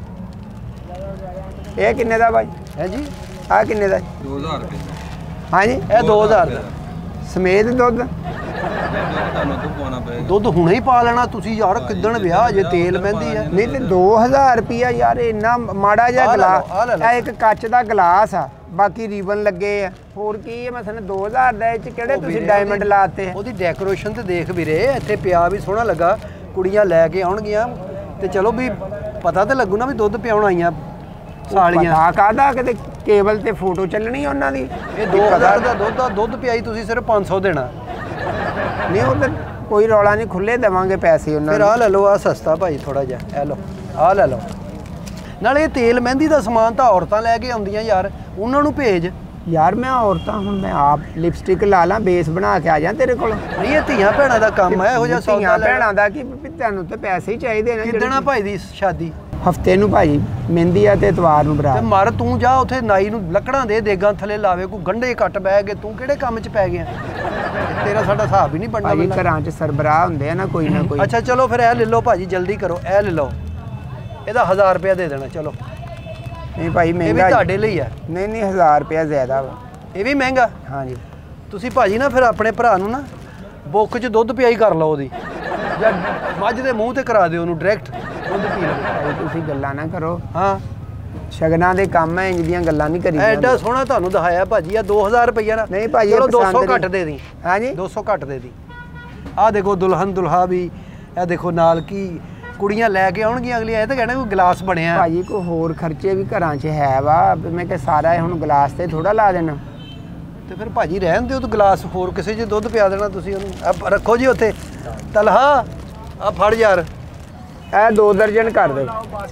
Speaker 2: ਇਹ ਕਿੰਨੇ ਦਾ ਭਾਈ
Speaker 1: ਹੈ ਜੀ
Speaker 2: ਆ ਕਿੰਨੇ ਦਾ
Speaker 4: ਦੋ ਹਜ਼ਾਰ ਰੁਪਏ
Speaker 2: ਹਾਂਜੀ
Speaker 1: ਇਹ ਦੋ ਹਜ਼ਾਰ ਦਾ
Speaker 2: ਸਮੇਤ ਦੁੱਧ
Speaker 4: ਤੁਹਾਨੂੰ ਤੋਂ ਪਾਉਣਾ ਪਏਗਾ
Speaker 1: ਦੁੱਧ ਹੁਣੇ ਹੀ ਪਾ ਲੈਣਾ ਤੁਸੀਂ ਯਾਰ ਕਿੱਦਣ ਵਿਆਹ ਜੇ ਤੇਲ ਮਹਿੰਦੀ ਹੈ
Speaker 2: ਨਹੀਂ ਤੇ ਦੋ ਹਜ਼ਾਰ ਰੁਪਿਆ ਯਾਰ ਇੰਨਾ ਮਾੜਾ ਜਿਹਾ
Speaker 1: ਆਹ ਲੈ ਲਓ, ਆਹ ਲੈ
Speaker 2: ਗਲਾਸ
Speaker 1: ਲਓ।
Speaker 2: ਇਹ ਇੱਕ ਕੱਚ ਦਾ ਗਲਾਸ ਆ ਬਾਕੀ ਰੀਬਨ ਲੱਗੇ ਆ ਹੋਰ ਕੀ ਹੈ ਮਸਲ ਦੋ ਹਜ਼ਾਰ ਦਾ ਇਹ ਚ ਕਿਹੜੇ
Speaker 1: ਉਹ
Speaker 2: ਤੁਸੀਂ
Speaker 1: ਵੀਰੇ
Speaker 2: ਡਾਇਮੰਡ
Speaker 1: ਉਹਦੀ-
Speaker 2: ਲਾਤੇ
Speaker 1: ਉਹਦੀ ਡੈਕੋਰੇਸ਼ਨ ਤੇ ਦੇਖ ਵੀਰੇ ਇੱਥੇ ਪਿਆ ਵੀ ਸੋਹਣਾ ਲੱਗਾ ਕੁੜੀਆਂ ਲੈ ਕੇ ਆਉਣਗੀਆਂ ਤੇ ਚਲੋ ਵੀ ਪਤਾ ਤੇ ਲੱਗੂ ਨਾ ਵੀ ਦੁੱਧ ਪਿਆਉਣ ਆਈਆਂ ਸਾਲੀਆਂ
Speaker 2: ਪਤਾ ਕਾਹਦਾ ਕਿਤੇ ਕੇਬਲ ਤੇ ਫੋਟੋ ਚੱਲਣੀ ਉਹਨਾਂ ਦੀ
Speaker 1: ਇਹ ਦੋ ਹਜ਼ਾਰ ਦਾ ਦੁੱਧ ਆ ਦੁੱਧ ਪਿਆਈ ਤੁਸੀਂ ਸਿਰਫ ਪੰਜ ਸੌ ਦੇਣਾ
Speaker 2: ਨਹੀਂ ਉਹ ਤਾਂ ਕੋਈ ਰੌਲਾ ਨਹੀਂ ਖੁੱਲੇ ਦੇਵਾਂਗੇ ਪੈਸੇ ਉਹਨਾਂ
Speaker 1: ਫਿਰ
Speaker 2: ਨੂੰ
Speaker 1: ਆਹ ਲੈ ਲਓ ਆ ਸਸਤਾ ਭਾਈ ਥੋੜਾ ਜਿਹਾ ਇਹ ਲਓ ਆਹ ਲੈ ਲਓ ਨਾਲੇ ਇਹ ਤੇਲ ਮਹਿੰਦੀ ਦਾ ਸਮਾਨ ਤਾਂ ਔਰਤਾਂ ਲੈ ਕੇ ਆਉਂਦੀਆਂ ਯਾਰ ਉਹਨਾਂ ਨੂੰ ਭੇਜ
Speaker 2: ਯਾਰ ਮੈਂ ਔਰਤਾਂ ਹੁਣ ਮੈਂ ਆਪ ਲਿਪਸਟਿਕ ਲਾ ਲਾਂ ਬੇਸ ਬਣਾ ਕੇ ਆ ਜਾ ਤੇਰੇ ਕੋਲ
Speaker 1: ਨਹੀਂ ਇਹ ਧੀਆਂ ਭੈਣਾਂ ਦਾ ਕੰਮ ਹੈ ਇਹੋ ਜਿਹਾ ਸੌਦਾ
Speaker 2: ਧੀਆਂ
Speaker 1: ਲੈਣਾ।
Speaker 2: ਭੈਣਾਂ ਦਾ ਕੀ ਵੀ ਤੁਹਾਨੂੰ ਤੇ ਪੈਸੇ ਹੀ ਚਾਹੀਦੇ ਨੇ
Speaker 1: ਕਿੱਦਣ ਆ ਭਾਈ ਦੀ ਸ਼ਾਦੀ
Speaker 2: ਹਫਤੇ ਨੂੰ ਭਾਜੀ ਮਹਿੰਦੀ ਆ ਤੇ ਇਤਵਾਰ ਨੂੰ
Speaker 1: ਤੇ
Speaker 2: ਬਰਾਤ
Speaker 1: ਮਰ ਤੂੰ ਜਾ ਉੱਥੇ ਨਾਈ ਨੂੰ ਲੱਕੜਾਂ ਦੇ ਦੇਗਾਂ ਥੱਲੇ ਲਾਵੇ ਕੋਈ ਗੰਢੇ ਕੱਟ ਬਹਿ ਗਏ ਤੂੰ ਕਿਹੜੇ ਕੰਮ 'ਚ ਪੈ ਗਿਆ ਤੇਰਾ ਸਾਡਾ ਹਿਸਾਬ ਹੀ ਨਹੀਂ ਬਣਨਾ
Speaker 2: ਭਾਜੀ
Speaker 1: ਪਹਿਲਾਂ।
Speaker 2: ਘਰਾਂ 'ਚ ਸਰਬਰਾਹ ਹੁੰਦੇ ਆ ਨਾ ਕੋਈ ਨਾ ਕੋਈ
Speaker 1: ਅੱਛਾ ਚਲੋ ਫਿਰ ਇਹ ਲੈ ਲਓ ਭਾਜੀ ਜਲਦੀ ਕਰੋ ਇਹ ਲੈ ਲਓ ਇਹਦਾ ਹਜ਼ਾਰ ਰੁਪਇਆ ਦੇ ਦੇਣਾ ਚਲੋ
Speaker 2: ਨਹੀਂ ਭਾਈ
Speaker 1: ਇਹ ਵੀ
Speaker 2: ਮਹਿੰਗਾ
Speaker 1: ਤੁਹਾਡੇ ਲਈ ਹੈ
Speaker 2: ਨਹੀਂ ਨਹੀਂ ਹਜ਼ਾਰ ਰੁਪਇਆ ਜ਼ਿਆਦਾ ਵਾ
Speaker 1: ਇਹ ਵੀ ਮਹਿੰਗਾ
Speaker 2: ਹਾਂਜੀ
Speaker 1: ਤੁਸੀਂ ਭਾਜੀ ਨਾ ਫਿਰ ਆਪਣੇ ਭਰਾ ਨੂੰ ਨਾ ਬੁੱਕ 'ਚ ਦੁੱਧ ਪਿਆਈ ਕਰ ਲਓ ਉਹਦੀ ਜਾਂ ਮੱਝ ਦੇ ਮੂੰਹ ਤੇ ਕਰਾ ਦਿਓ ਉਹਨੂੰ ਡਾਇਰੈਕਟ ਦੁੱਧ ਪੀ ਲਵੇ
Speaker 2: ਭਾਈ ਤੁਸੀਂ ਗੱਲਾਂ ਨਾ ਕਰੋ
Speaker 1: ਹਾਂ
Speaker 2: ਸ਼ਗਨਾਂ ਦੇ ਕੰਮ ਐ ਇੰਜ ਦੀਆਂ ਗੱਲਾਂ ਨਹੀਂ ਕਰੀ
Speaker 1: ਐਡਾ ਸੋਹਣਾ ਤੁਹਾਨੂੰ ਦਿਖਾਇਆ ਭਾਜੀ ਆ ਦੋ ਹਜ਼ਾਰ ਰੁਪਈਆ ਨਾ
Speaker 2: ਨਹੀਂ ਭਾਜੀ, ਇਹ
Speaker 1: ਚਲੋ ਦੋ ਸੌ
Speaker 2: ਪਸੰਦ
Speaker 1: ਘੱਟ
Speaker 2: ਨਹੀਂ।
Speaker 1: ਦੇ ਦੀ
Speaker 2: ਹਾਂਜੀ
Speaker 1: ਦੋ ਸੌ ਘੱਟ ਦੇ ਦੀ ਆਹ ਦੇਖੋ ਦੁਲਹਨ ਦੁਲਹਾ ਵੀ ਇਹ ਦੇਖੋ ਨਾਲ ਕੀ ਕੁੜੀਆਂ ਲੈ ਕੇ ਆਉਣਗੀਆਂ ਅਗਲੀਆਂ ਇਹ ਤਾਂ ਕਹਿਣਾ ਕੋਈ ਗਲਾਸ ਬਣਿਆ
Speaker 2: ਭਾਜੀ ਕੋ ਹੋਰ ਖਰਚੇ ਵੀ ਘਰਾਂ 'ਚ ਹੈ ਵਾ ਵੀ ਮੈਂ ਕਿ ਸਾਰਾ ਇਹ ਹੁਣ ਗਲਾਸ ਤੇ ਥੋੜਾ ਲਾ ਦੇਣਾ
Speaker 1: ਤੇ ਫਿਰ ਭਾਜੀ ਰਹਿਣ ਦਿਓ ਤੂੰ ਗਲਾਸ ਹੋਰ ਕਿਸੇ 'ਚ ਦੁੱਧ ਪਿਆ ਦੇਣਾ ਤੁਸੀਂ ਉਹਨੂੰ ਆਹ ਰੱਖੋ ਜੀ ਉੱਥੇ ਤਲਹਾ ਆ ਫੜ ਯਾਰ
Speaker 2: ਇਹ ਦੋ ਦਰਜਨ ਕਰ ਦਿਓ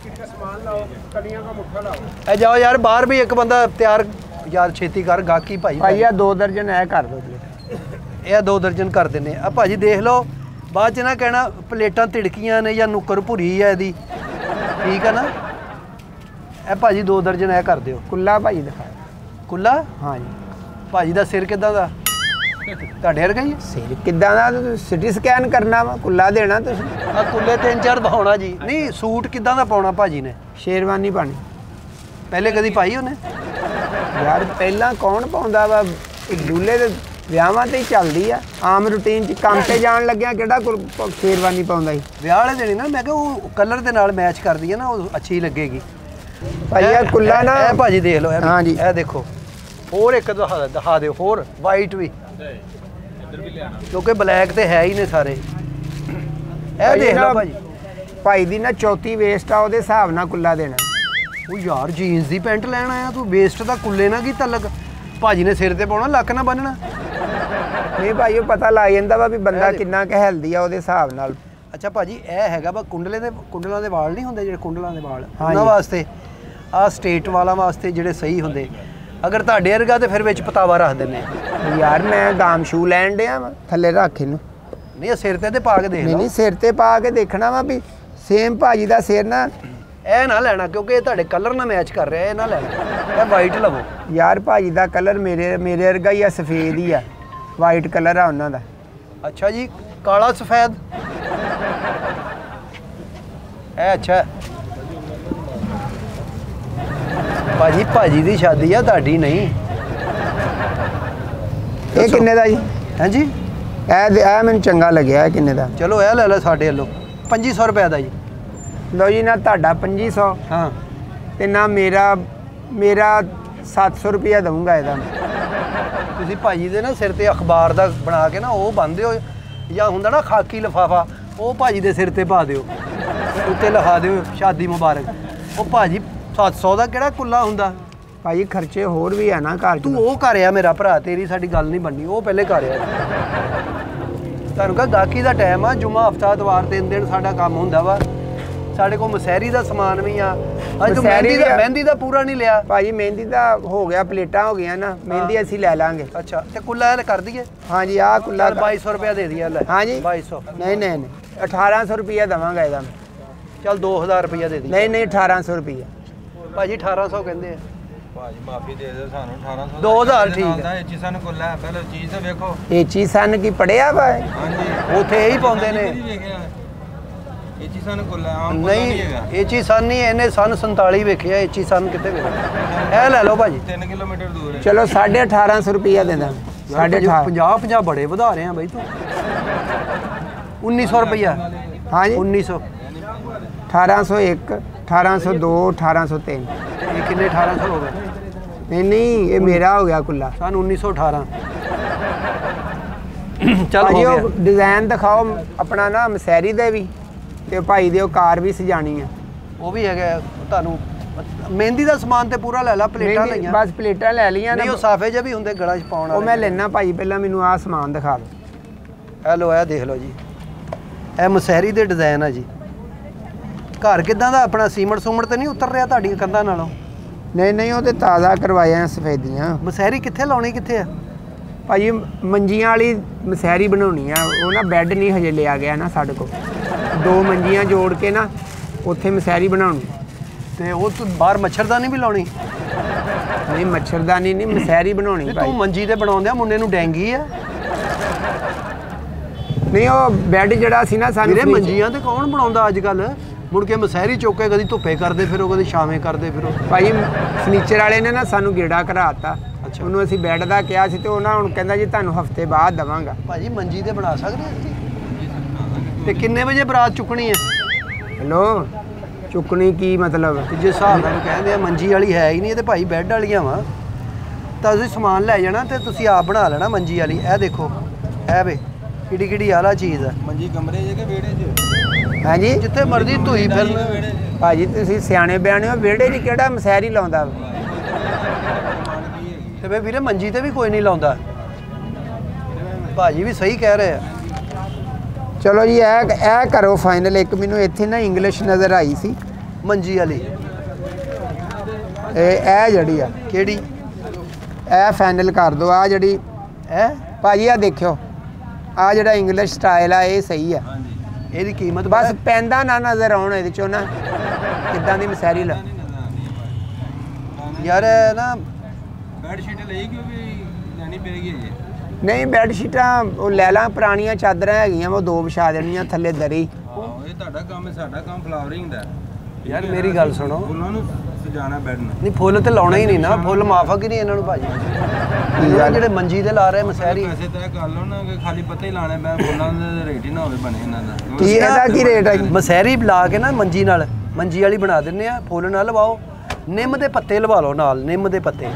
Speaker 1: ਇਹ ਜਾਓ ਯਾਰ ਬਾਹਰ ਵੀ ਇੱਕ ਬੰਦਾ ਤਿਆਰ ਯਾਰ ਛੇਤੀ ਕਰ ਗਾਕੀ ਭਾਈ
Speaker 2: ਭਾਈ ਆ ਦੋ ਦਰਜਨ ਇਹ ਕਰ ਦਿਓ
Speaker 1: ਇਹ ਦੋ ਦਰਜਨ ਕਰ ਦਿੰਨੇ ਆ ਭਾਜੀ ਦੇਖ ਲਓ ਬਾਅਦ ਚ ਨਾ ਕਹਿਣਾ ਪਲੇਟਾਂ ਤਿੜਕੀਆਂ ਨੇ ਜਾਂ ਨੁੱਕਰ ਭੁਰੀ ਆ ਇਹਦੀ ਠੀਕ ਆ ਨਾ ਇਹ ਭਾਜੀ ਦੋ ਦਰਜਨ ਇਹ ਕਰ ਦਿਓ
Speaker 2: ਕੁੱਲਾ ਭਾਜੀ ਦਿਖਾ
Speaker 1: ਕੁੱਲਾ
Speaker 2: ਹਾਂਜੀ
Speaker 1: ਭਾਜੀ ਦਾ ਸਿਰ ਕਿੱਦਾਂ ਦਾ ਤੁਹਾਡੇ ਵਰਗਾ ਹੀ
Speaker 2: ਸਿਰ ਕਿੱਦਾਂ ਦਾ ਸਿਟੀ ਸਕੈਨ ਕਰਨਾ ਵਾ ਕੁੱਲਾ ਦੇਣਾ ਤੁਸੀਂ
Speaker 1: ਆ ਕੁੱਲੇ ਤਿੰਨ ਚਾਰ ਪਾਉਣਾ ਜੀ ਨਹੀਂ ਸੂਟ ਕਿੱਦਾਂ ਦਾ ਪਾਉਣਾ ਭਾਜੀ ਨੇ
Speaker 2: ਸ਼ੇਰਵਾਨੀ ਪਾਣੀ
Speaker 1: ਪਹਿਲੇ ਕਦੀ ਪਾਈ ਉਹਨੇ
Speaker 2: ਯਾਰ ਪਹਿਲਾਂ ਕੌਣ ਪਾਉਂਦਾ ਵਾ ਇਹ ਦੂਲੇ ਦੇ ਵਿਆਹਾਂ ਤੇ ਹੀ ਚੱਲਦੀ ਆ ਆਮ ਰੂਟੀਨ 'ਚ ਕੰਮ ਤੇ ਜਾਣ ਲੱਗਿਆ ਕਿਹੜਾ ਕੁਰ- ਸ਼ੇਰਵਾਨੀ ਪਾਉਂਦਾ ਸੀ
Speaker 1: ਵਿਆਹ ਵਾਲੇ ਦਿਨ ਨਾ ਮੈਂ ਕਿਹਾ ਉਹ ਕਲਰ ਦੇ ਨਾਲ ਮੈਚ ਕਰਦੀ ਹੈ ਨਾ ਉਹ ਅੱਛੀ ਲੱਗੇਗੀ
Speaker 2: ਭਾਈ ਆ ਕੁੱਲਾ ਨਾ
Speaker 1: ਇਹ ਭਾਜੀ ਦੇਖ ਲਓ ਇਹ ਵੀ,
Speaker 2: ਹਾਂਜੀ।
Speaker 1: ਇਹ ਦੇਖੋ ਹੋਰ ਇੱਕ ਦਿਖਾ ਦਿਖਾ ਦਿਓ ਹੋਰ ਵਾਈਟ ਵੀ ਕਿਉਂਕਿ ਬਲੈਕ ਤੇ ਹੈ ਹੀ ਨੇ ਸਾਰੇ ਇਹ
Speaker 2: ਭਾਈ
Speaker 1: ਦੇਖ
Speaker 2: ਨਾ-
Speaker 1: ਲਓ ਭਾਜੀ
Speaker 2: ਭਾਈ ਦੀ ਨਾ ਚੌਥੀ ਵੇਸਟ ਆ ਉਹਦੇ ਹਿਸਾਬ ਨਾਲ ਕੁੱਲਾ ਦੇਣਾ
Speaker 1: ਉਹ ਯਾਰ ਜੀਨਸ ਦੀ ਪੈਂਟ ਲੈਣ ਆਇਆ ਤੂੰ ਵੇਸਟ ਦਾ ਕੁੱਲੇ ਨਾਲ ਕੀ ਤਲਕ ਭਾਜੀ ਨੇ ਸਿਰ ਤੇ ਪਾਉਣਾ ਲੱਕ ਨਾ ਬੰਨਣਾ
Speaker 2: ਨਹੀਂ ਭਾਈ ਉਹ ਪਤਾ ਲੱਗ ਜਾਂਦਾ ਵਾ ਵੀ ਬੰਦਾ ਕਿੰਨਾ ਕੁ ਹੈਲਦੀ ਆ ਉਹਦੇ ਹਿਸਾਬ ਨਾਲ
Speaker 1: ਅੱਛਾ ਭਾਜੀ ਇਹ ਹੈਗਾ ਵਾ ਕੁੰਡਲੇ ਦੇ ਕੁੰਡਲਾਂ ਦੇ ਵਾਲ ਨਹੀਂ ਹੁੰਦੇ ਜਿਹੜੇ ਕੁੰਡਲਾਂ ਦੇ ਵਾਲ
Speaker 2: ਹਾਂਜੀ।
Speaker 1: ਉਹਨਾਂ ਵਾਸਤੇ ਆਹ ਸਟੇਟ ਵਾਲਾਂ ਵਾਸਤੇ ਜਿਹੜੇ ਸਹੀ ਹੁੰਦੇ ਅਗਰ ਤੁਹਾਡੇ ਵਰਗਾ ਤੇ ਫਿਰ ਵਿੱਚ ਪਤਾਵਾ ਰੱਖ ਦਿੰਨੇ ਆ।
Speaker 2: ਯਾਰ ਮੈਂ ਦਾਮ ਸ਼ੂ ਲੈਣ ਡਿਆ ਵਾ ਥੱਲੇ ਰੱਖ ਇਹਨੂੰ
Speaker 1: ਨਹੀਂ ਇਹ ਸਿਰ ਤੇ ਤੇ ਪਾ ਕੇ ਦੇਖ
Speaker 2: ਨਹੀਂ
Speaker 1: ਲਓ
Speaker 2: ਨਹੀਂ ਸਿਰ ਤੇ ਪਾ ਕੇ ਦੇਖਣਾ ਵਾ ਵੀ ਸੇਮ ਭਾਜੀ ਦਾ ਸਿਰ ਨਾ
Speaker 1: ਇਹ ਨਾ ਲੈਣਾ ਕਿਉਂਕਿ ਇਹ ਤੁਹਾਡੇ ਕਲਰ ਨਾਲ ਮੈਚ ਕਰ ਰਿਹਾ ਇਹ ਨਾ ਲੈਣਾ ਇਹ ਵਾਈਟ ਲਵੋ
Speaker 2: ਯਾਰ ਭਾਜੀ ਦਾ ਕਲਰ ਮੇਰੇ ਮੇਰੇ ਵਰਗਾ ਹੀ ਆ ਸਫੇਦ ਹੀ ਆ ਵਾਈਟ ਕਲਰ ਆ ਉਹਨਾਂ ਦਾ
Speaker 1: ਅੱਛਾ ਜੀ ਕਾਲਾ ਸਫੈਦ ਇਹ ਅੱਛਾ ਭਾਜੀ ਭਾਜੀ ਦੀ ਸ਼ਾਦੀ ਆ ਤੁਹਾਡੀ ਨਹੀਂ
Speaker 2: ਇਹ ਕਿੰਨੇ ਦਾ ਜੀ
Speaker 1: ਹਾਂਜੀ
Speaker 2: ਇਹ ਦੇ- ਇਹ ਮੈਨੂੰ ਚੰਗਾ ਲੱਗਿਆ ਇਹ ਕਿੰਨੇ ਦਾ
Speaker 1: ਚਲੋ ਇਹ ਲੈ ਲਓ ਸਾਡੇ ਵੱਲੋਂ ਪੱਚੀ ਸੌ ਰੁਪਏ ਦਾ ਜੀ
Speaker 2: ਲਓ ਜੀ ਨਾ ਤੁਹਾਡਾ ਪੱਚੀ ਸੌ
Speaker 1: ਹਾਂ
Speaker 2: ਤੇ ਨਾ ਮੇਰਾ ਮੇਰਾ ਸੱਤ ਸੌ ਰੁਪਇਆ ਦਊਂਗਾ ਇਹਦਾ
Speaker 1: ਤੁਸੀਂ ਭਾਜੀ ਦੇ ਨਾ ਸਿਰ ਤੇ ਅਖਬਾਰ ਦਾ ਬਣਾ ਕੇ ਨਾ ਉਹ ਬੰਨ੍ਹ ਦਿਓ ਜਾਂ ਹੁੰਦਾ ਨਾ ਖਾਕੀ ਲਿਫਾਫਾ ਉਹ ਭਾਜੀ ਦੇ ਸਿਰ ਤੇ ਪਾ ਦਿਓ ਉੱਤੇ ਲਿਖਾ ਦਿਓ ਸ਼ਾਦੀ ਮੁਬਾਰਕ ਉਹ ਭਾਜੀ ਸੱਤ ਸੌ ਦਾ ਕਿਹੜਾ ਕੁੱਲਾ ਹੁੰਦਾ
Speaker 2: ਭਾਜੀ ਖਰਚੇ ਹੋਰ ਵੀ ਆ ਨਾ ਘਰ 'ਚ
Speaker 1: ਤੂੰ ਉਹ ਕਰਿਆ ਮੇਰਾ ਭਰਾ ਤੇਰੀ ਸਾਡੀ ਗੱਲ ਨਹੀਂ ਬਣਨੀ ਉਹ ਪਹਿਲੇ ਕਰਿਆ ਤੁਹਾਨੂੰ ਕਹਾਂ ਗਾਹਕੀ ਦਾ ਟਾਈਮ ਆ ਜੁਮਾ ਹਫਤਾ ਐਤਵਾਰ ਤਿੰਨ ਦਿਨ ਸਾਡਾ ਕੰਮ ਹੁੰਦਾ ਵਾ ਸਾਡੇ ਕੋਲ ਮਸਹਿਰੀ ਦਾ ਸਮਾਨ ਵੀ ਆ ਅੱਜ ਤੂੰ
Speaker 2: ਮਸਹਿਰੀ
Speaker 1: ਮਹਿੰਦੀ ਦਾ
Speaker 2: ਵੀ-
Speaker 1: ਮਹਿੰਦੀ ਦਾ ਪੂਰਾ ਨਹੀਂ ਲਿਆ
Speaker 2: ਭਾਜੀ ਮਹਿੰਦੀ ਦਾ ਹੋ ਗਿਆ ਪਲੇਟਾਂ ਹੋ ਗਈਆਂ ਨਾ ਮਹਿੰਦੀ ਅਸੀਂ ਲੈ ਲਾਂਗੇ
Speaker 1: ਅੱਛਾ ਤੇ ਕੁੱਲਾ ਇਹ ਕਰ ਦਈਏ
Speaker 2: ਹਾਂਜੀ ਆਹ ਕੁੱਲਾ
Speaker 1: ਚੱਲ ਬਾਈ ਸੌ ਰੁਪਇਆ ਦੇ ਦਈਏ ਲੈ
Speaker 2: ਹਾਂਜੀ
Speaker 1: ਬਾਈ ਸੌ
Speaker 2: ਨਹੀਂ ਨਹੀਂ ਨਹੀਂ ਅਠਾਰਾਂ ਸੌ ਰੁਪਇਆ ਦਵਾਂਗਾ ਇਹਦਾ
Speaker 1: ਚੱਲ ਦੋ ਹਜ਼ਾਰ ਰੁਪਇਆ ਦੇ ਦਈਏ
Speaker 2: ਨਹੀਂ ਨਹੀਂ ਅਠਾਰਾਂ ਸੌ ਰੁਪਇਆ
Speaker 1: ਭਾਜੀ ਅਠਾਰਾਂ ਸੌ ਕਹਿੰਦੇ ਆ
Speaker 4: ਭਾਜੀ ਮਾਫੀ ਦੇ ਦਿਓ ਸਾਨੂੰ ਅਠਾਰਾਂ ਸੌ
Speaker 1: ਦੋ ਹਜ਼ਾਰ ਠੀਕ ਹੈ।
Speaker 4: ਇਹ ਚੀਜ਼ ਸਾਨੂੰ ਕੋਲ ਹੈ ਪਹਿਲਾਂ ਚੀਜ਼ ਤਾਂ ਵੇਖੋ।
Speaker 2: ਇਹ ਚੀਜ਼ ਸਨ ਕੀ ਪੜਿਆ ਵਾ
Speaker 4: ਹਾਂਜੀ
Speaker 1: ਉੱਥੇ ਇਹੀ ਪਾਉਂਦੇ ਨੇ।
Speaker 4: ਇਹ ਚੀਜ਼ ਸਾਨੂੰ ਕੋਲ ਹੈ ਆਮ ਕੋਲ ਨਹੀਂ
Speaker 1: ਨਹੀਂ
Speaker 4: ਹੈਗਾ।
Speaker 1: ਇਹ ਚੀਜ਼ ਸਨ ਨਹੀਂ, ਇਹਨੇ ਸਨ ਸੰਤਾਲੀ ਵੇਖਿਆ, ਇਹ ਚੀਜ਼ ਸਨ ਕਿੱਥੇ ਵੇਖਿਆ। ਇਹ ਲੈ ਲਓ ਭਾਜੀ।
Speaker 4: ਤਿੰਨ ਕਿਲੋਮੀਟਰ ਦੂਰ ਹੈ।
Speaker 2: ਚਲੋ ਸਾਢੇ ਅਠਾਰਾਂ ਸੌ ਰੁਪਈਆ ਦੇ ਦਾਂ। ਸਾਢੇ ਅਠਾਰਾਂ
Speaker 1: ਪੰਜਾਹ ਪੰਜਾਹ ਬੜੇ ਵਧਾ ਰਹੇ ਆ ਬਾਈ ਤੂੰ। ਉੱਨੀ ਸੌ ਰੁਪਈਆ।
Speaker 2: ਹਾਂਜੀ
Speaker 1: ਉੱਨੀ ਸੌ।
Speaker 2: ਅਠਾਰਾਂ ਸੌ ਇੱਕ, ਅਠਾਰਾਂ ਸੌ ਦੋ, ਅਠਾਰਾਂ ਸੌ ਤਿੰਨ।
Speaker 1: ਇਹ ਕਿੰਨੇ ਅਠਾਰਾਂ ਸੌ ਹੋ ਗਏ?
Speaker 2: ਨਹੀਂ ਨਹੀਂ ਇਹ ਮੇਰਾ ਹੋ ਗਿਆ ਕੁੱਲਾ।
Speaker 1: ਸਨ ਉੱਨੀ ਸੌ ਅਠਾਰਾਂ। ਚੱਲ ਹੋ
Speaker 2: ਭਾਜੀ
Speaker 1: ਗਿਆ।
Speaker 2: ਉਹ ਡਿਜ਼ਾਈਨ ਦਿਖਾਓ ਆਪਣਾ ਨਾ ਮਸੈਰੀ ਦੇ ਵੀ ਤੇ ਭਾਈ ਦੇ ਉਹ ਕਾਰ ਵੀ ਸਜਾਣੀ ਆ।
Speaker 1: ਉਹ ਵੀ ਹੈਗਾ ਤੁਹਾਨੂੰ। ਮਹਿੰਦੀ ਦਾ ਸਮਾਨ ਤੇ ਪੂਰਾ ਲੈ ਲਾ, ਪਲੇਟਾਂ
Speaker 2: ਨਹੀਂ,
Speaker 1: ਲਈਆਂ।
Speaker 2: ਬਸ ਪਲੇਟਾਂ ਲੈ ਲੀਆਂ
Speaker 1: ਨਹੀਂ
Speaker 2: ਨਾ।
Speaker 1: ਉਹ ਸਾਫੇ ਜਿਹੇ ਵੀ ਹੁੰਦੇ ਗਲਾ 'ਚ ਪਾਉਣ
Speaker 2: ਉਹ
Speaker 1: ਵਾਲੇ।
Speaker 2: ਮੈਂ ਲੈਣਾ ਭਾਈ, ਪਹਿਲਾਂ ਮੈਨੂੰ ਆਹ ਸਮਾਨ ਦਿਖਾ ਦਿਓ।
Speaker 1: ਇਹ ਲੋ, ਇਹ ਦੇਖ ਲਓ ਜੀ, ਇਹ ਮਸਹਿਰੀ ਦੇ ਡਿਜ਼ਾਈਨ ਆ ਜੀ। ਘਰ ਕਿਦਾਂ ਦਾ ਆਪਣਾ? ਸੀਮਟ ਸੂਮਟ ਤੇ ਨਹੀਂ ਉਤਰ ਰਿਹਾ ਤੁਹਾਡੀਆਂ ਕੰਧਾਂ ਨਾਲੋਂ?
Speaker 2: ਨਹੀਂ ਨਹੀਂ ਉਹ ਤੇ ਤਾਜ਼ਾ ਕਰਵਾਇਆ ਸਫੇਦੀਆਂ।
Speaker 1: ਮਸਹਿਰੀ ਕਿੱਥੇ ਲਾਉਣੀ, ਕਿੱਥੇ ਆ
Speaker 2: ਭਾਜੀ ਮੰਜੀਆਂ ਵਾਲੀ ਮਸਹਿਰੀ ਬਣਾਉਣੀ ਆ। ਉਹ ਨਾ ਬੈੱਡ ਨਹੀਂ ਹਜੇ ਲਿਆ ਗਿਆ ਨਾ ਸਾਡੇ ਕੋਲ। ਦੋ ਮੰਜੀਆਂ ਜੋੜ ਕੇ ਨਾ ਉੱਥੇ ਮਸਹਿਰੀ ਬਣਾਉਣੀ।
Speaker 1: ਤੇ ਉਹ ਤੂੰ ਬਾਹਰ ਮੱਛਰਦਾਨੀ ਵੀ ਲਾਉਣੀ?
Speaker 2: ਨਹੀਂ ਮੱਛਰਦਾਨੀ ਨਹੀਂ, ਮਸਹਿਰੀ ਬਣਾਉਣੀ
Speaker 1: ਨਹੀਂ
Speaker 2: ਭਾਈ।
Speaker 1: ਤੂੰ ਮੰਜੀ ਤੇ ਬਣਾਉਂਦਿਆ ਮੁੰਡੇ ਨੂੰ ਡੈਂਗੀ ਆ।
Speaker 2: ਨਹੀਂ ਉਹ ਬੈੱਡ ਜਿਹੜਾ ਸੀ ਨਾ ਸਾਨੂੰ
Speaker 1: ਵੀਰੇ
Speaker 2: ਫ੍ਰਿਜ-
Speaker 1: ਮੰਜੀਆਂ ਤੇ ਕੌਣ ਬਣਾਉਂਦਾ ਅੱਜ ਕੱਲ? ਮੁੜ ਕੇ ਮਸਹਿਰੀ ਚੁੱਕ ਕੇ ਕਦੀ ਧੁੱਪੇ ਕਰਦੇ ਫਿਰੋ, ਕਦੀ ਛਾਵੇਂ ਕਰਦੇ ਫਿਰੋ।
Speaker 2: ਭਾਈ ਫਰਨੀਚਰ ਵਾਲੇ ਨੇ ਨਾ ਸਾਨੂੰ ਗੇੜਾ ਕਰਾਤਾ।
Speaker 1: ਅੱਛਾ।
Speaker 2: ਉਹਨੂੰ ਅਸੀਂ ਬੈੱਡ ਦਾ ਕਿਹਾ ਸੀ ਤੇ ਉਹ ਨਾ ਹੁਣ ਕਹਿੰਦਾ ਜੀ ਤੁਹਾਨੂੰ ਹਫਤੇ ਬਾਅਦ ਦਵਾਂਗਾ।
Speaker 1: ਭਾਜੀ ਮੰਜੀ ਤੇ ਬਣਾ ਸਕਦੇ ਅਸੀਂ? ਤੇ ਕਿੰਨੇ ਵਜੇ ਬਰਾਤ ਚੁੱਕਣੀ ਹੈ?
Speaker 2: ਹੈਲੋ ਚੁੱਕਣੀ ਕੀ ਮਤਲਬ?
Speaker 1: ਤੇ ਜਿਸ ਹਿਸਾਬ ਨਾਲ ਕਹਿੰਦੇ ਆ ਮੰਜੀ ਵਾਲੀ ਹੈ ਹੀ ਨਹੀਂ, ਇਹ ਤੇ ਭਾਈ ਬੈੱਡ ਵਾਲੀਆਂ ਵਾ। ਤਾਂ ਤੁਸੀਂ ਸਮਾਨ ਲੈ ਜਾਣਾ ਤੇ ਤੁਸੀਂ ਆਪ ਬਣਾ ਲੈਣਾ ਮੰਜੀ ਵਾਲੀ। ਇਹ ਦੇਖੋ, ਇਹ ਵੇ ਕਿਹੜੀ ਕਿਹੜੀ ਆਲਾ ਚੀਜ਼ ਆ।
Speaker 4: ਮੰਜੀ ਕਮਰੇ 'ਚ ਕਿ ਵਿਹੜੇ 'ਚ?
Speaker 2: ਹਾਂਜੀ
Speaker 1: ਜਿੱਥੇ ਮਰਜ਼ੀ ਧੋਈ ਫਿਰ।
Speaker 4: ਵਿਹੜੇ 'ਚ।
Speaker 2: ਭਾਜੀ ਤੁਸੀਂ ਸਿਆਣੇ ਬਿਆਣੇ ਹੋ, ਵਿਹੜੇ 'ਚ ਕਿਹੜਾ ਮਸਹਿਰੀ ਲਾਉਂਦਾ ਵਾ?
Speaker 1: ਤੇ ਵੇ ਵੀਰੇ ਮੰਜੀ ਤੇ ਵੀ ਕੋਈ ਨਹੀਂ ਲਾਉਂਦਾ। ਭਾਜੀ ਵੀ ਸਹੀ ਕਹਿ ਰਹੇ ਆ।
Speaker 2: ਚਲੋ ਜੀ ਇਹ ਇਹ ਕਰੋ ਫਾਈਨਲ। ਇੱਕ ਮੈਨੂੰ ਇੱਥੇ ਨਾ ਇੰਗਲਿਸ਼ ਨਜ਼ਰ ਆਈ ਸੀ
Speaker 1: ਮੰਜੀ ਵਾਲੀ
Speaker 2: ਇਹ ਇਹ ਜਿਹੜੀ ਆ,
Speaker 1: ਕਿਹੜੀ?
Speaker 2: ਇਹ ਫਾਈਨਲ ਕਰ ਦਿਓ। ਆ ਜਿਹੜੀ
Speaker 1: ਹੈ
Speaker 2: ਭਾਜੀ ਆ ਦੇਖਿਓ, ਆ ਜਿਹੜਾ ਇੰਗਲਿਸ਼ ਸਟਾਈਲ ਆ ਇਹ ਸਹੀ ਆ।
Speaker 1: ਇਹਦੀ ਕੀਮਤ
Speaker 2: ਬਸ ਪੈਂਦਾ ਨਾ ਨਜ਼ਰ ਆਉਣ ਇਹਦੇ ਚੋਂ ਨਾ ਕਿੱਦਾਂ ਦੀ ਮਸਹਿਰੀ ਲਾ।
Speaker 1: ਯਾਰ ਇਹ ਨਾ
Speaker 4: ਬੈੱਡ ਸ਼ੀਟ ਲਈ ਕਿਉਂ ਵੀ ਲੈਣੀ ਪਏਗੀ ਜੀ?
Speaker 2: ਨਹੀਂ ਬੈੱਡ ਸ਼ੀਟਾਂ ਉਹ ਲੈ ਲਾਂ, ਪੁਰਾਣੀਆਂ ਚਾਦਰਾਂ ਹੈਗੀਆਂ ਉਹ ਦੋ ਵਿਛਾ ਦੇਣੀਆਂ ਥੱਲੇ ਦਰੀ।
Speaker 4: ਆਹੋ ਇਹ ਤੁਹਾਡਾ ਕੰਮ ਹੈ, ਸਾਡਾ ਕੰਮ ਫਲਾਵਰਿੰਗ ਦਾ।
Speaker 1: ਯਾਰ ਮੇਰੀ ਗੱਲ ਸੁਣੋ।
Speaker 4: ਫੁੱਲਾਂ ਨੂੰ ਸਜਾਣਾ ਬੈੱਡ ਨੂੰ।
Speaker 1: ਨਹੀਂ ਫੁੱਲ ਤੇ ਲਾਉਣਾ ਹੀ ਨਹੀਂ ਨਾ, ਫੁੱਲ ਮਾਫਕ ਹੀ ਨਹੀਂ ਇਹਨਾਂ ਨੂੰ ਭਾਜੀ। ਇਹ ਜਿਹੜੇ ਮੰਜੀ ਤੇ ਲਾ ਰਹੇ ਮਸਹਿਰੀ।
Speaker 4: ਪੈਸੇ ਤੈਅ ਕਰ ਲਓ ਨਾ ਕਿ ਖਾਲੀ ਪੱਤੇ ਹੀ ਲਾਣੇ ਪੈਣ, ਫੁੱਲਾਂ ਦੇ ਰੇਟ ਹੀ ਨਾ ਹੋਵੇ ਬਣੇ ਇਹਨਾਂ ਦਾ।
Speaker 2: ਕੀ ਇਹਦਾ ਕੀ ਰੇਟ ਹੈ?
Speaker 1: ਮਸਹਿਰੀ ਲਾ ਕੇ ਨਾ ਮੰਜੀ ਨਾਲ, ਮੰਜੀ ਵਾਲੀ ਬਣਾ ਦਿੰਨੇ ਆ। ਫੁੱਲ ਨਾ ਲਵਾਓ, ਨਿੰਮ ਦੇ ਪੱਤੇ ਲਵਾ ਲਓ ਨਾਲ, ਨਿੰਮ ਦੇ ਪੱਤੇ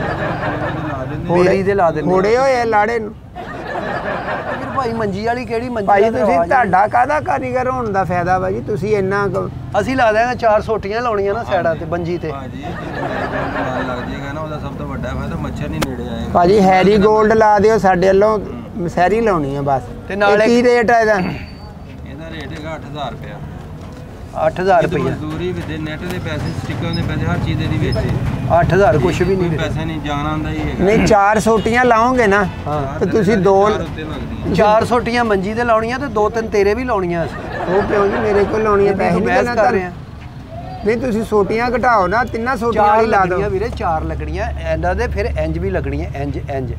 Speaker 1: ਮੇਰੀ ਦੇ ਲਾ ਦਿੰਨੇ
Speaker 2: ਹੋੜੇ ਹੋਏ ਲਾੜੇ ਨੂੰ।
Speaker 1: ਫਿਰ ਭਾਈ ਮੰਜੀ ਵਾਲੀ ਕਿਹੜੀ ਮੰਜੀ?
Speaker 2: ਭਾਈ
Speaker 1: ਦਾ
Speaker 2: ਤੁਸੀਂ
Speaker 1: ਰਿਵਾਜ ਹੈ।
Speaker 2: ਤੁਹਾਡਾ ਕਾਹਦਾ ਕਾਰੀਗਰ ਹੋਣ ਦਾ ਫਾਇਦਾ ਵਾ ਜੀ? ਤੁਸੀਂ ਇੰਨਾ ਕੁ-
Speaker 1: ਅਸੀਂ ਲਾ ਦਿਆਂਗੇ ਚਾਰ ਸੋਟੀਆਂ ਲਾਉਣੀਆਂ ਨਾ ਸਾਈਡਾਂ ਤੇ ਮੰਜੀ ਤੇ।
Speaker 4: ਭਾਜੀ ਨਾਲ ਲੱਗ ਜਾਏਗਾ ਨਾ, ਉਹਦਾ ਸਭ ਤੋਂ ਵੱਡਾ ਫਾਇਦਾ ਮੱਛਰ ਨਹੀਂ ਨੇੜੇ ਆਏਗਾ।
Speaker 2: ਭਾਜੀ ਹੈਰੀ 골ਡ ਲਾ ਦਿਓ ਸਾਡੇ ਵੱਲੋਂ, ਮਸਹਿਰੀ ਲਾਉਣੀ ਆ ਬਸ।
Speaker 1: ਤੇ ਨਾਲੇ-
Speaker 2: ਇਹ ਕੀ ਰੇਟ ਹੈ ਇਹਦਾ?
Speaker 4: ਇਹਦਾ ਰੇਟ ਹੈਗਾ ਅੱਠ ਹਜ਼ਾਰ ਰੁਪਇਆ।
Speaker 1: ਅੱਠ ਹਜ਼ਾਰ
Speaker 4: ਇਹਦੀ
Speaker 1: ਰੁਪਈਆ।
Speaker 4: ਮਜ਼ਦੂਰੀ ਵਿੱਚ ਨੈਟ ਦੇ ਪੈਸੇ, ਸਟਿੱਕਾਂ ਦੇ ਪੈਸੇ, ਹਰ ਚੀਜ਼ ਦੀ ਵਿੱਚ
Speaker 1: ਅੱਠ ਹਜ਼ਾਰ ਕੁਛ ਵੀ
Speaker 4: ਕੋਈ
Speaker 1: ਨਹੀਂ।
Speaker 4: ਪੈਸਾ ਨਹੀਂ, ਜਾਣ ਆਉਂਦਾ ਹੀ ਹੈਗਾ।
Speaker 2: ਨਹੀਂ ਚਾਰ ਸੋਟੀਆਂ ਲਾਓਗੇ ਨਾ
Speaker 1: ਹਾਂ
Speaker 2: ਤੇ ਤੁਸੀਂ ਦੋ
Speaker 4: ਚਾਰ ਉੱਤੇ ਲੱਗਦੀਆਂ।
Speaker 1: ਚਾਰ ਸੋਟੀਆਂ ਮੰਜੀ ਤੇ ਲਾਉਣੀਆਂ ਤੇ ਦੋ ਤਿੰਨ ਤੇਰੇ ਵੀ ਲਾਉਣੀਆਂ ਅਸੀਂ।
Speaker 2: ਉਹ ਕਿਉਂ ਜੀ ਮੇਰੇ ਕੋਲ ਲਾਉਣੀਆਂ ਪੈਸੇ ਨਹੀਂ
Speaker 1: ਬਹਿਸ
Speaker 2: ਦੇਣਾ
Speaker 1: ਕਰ ਰਹੇ ਆ।
Speaker 2: ਨਹੀਂ ਤੁਸੀਂ ਸੋਟੀਆਂ ਘਟਾਓ ਨਾ, ਤਿੰਨਾਂ ਸੋਟੀਆਂ
Speaker 1: ਚਾਰ
Speaker 2: ਵਾਲੀ ਲਾ ਦਿਓ।
Speaker 1: ਲੱਗਣੀਆਂ ਵੀਰੇ, ਚਾਰ ਲੱਗਣੀਆਂ ਇਹਨਾਂ ਦੇ, ਫਿਰ ਇੰਜ ਵੀ ਲੱਗਣੀਆਂ, ਇੰਜ ਇੰਜ।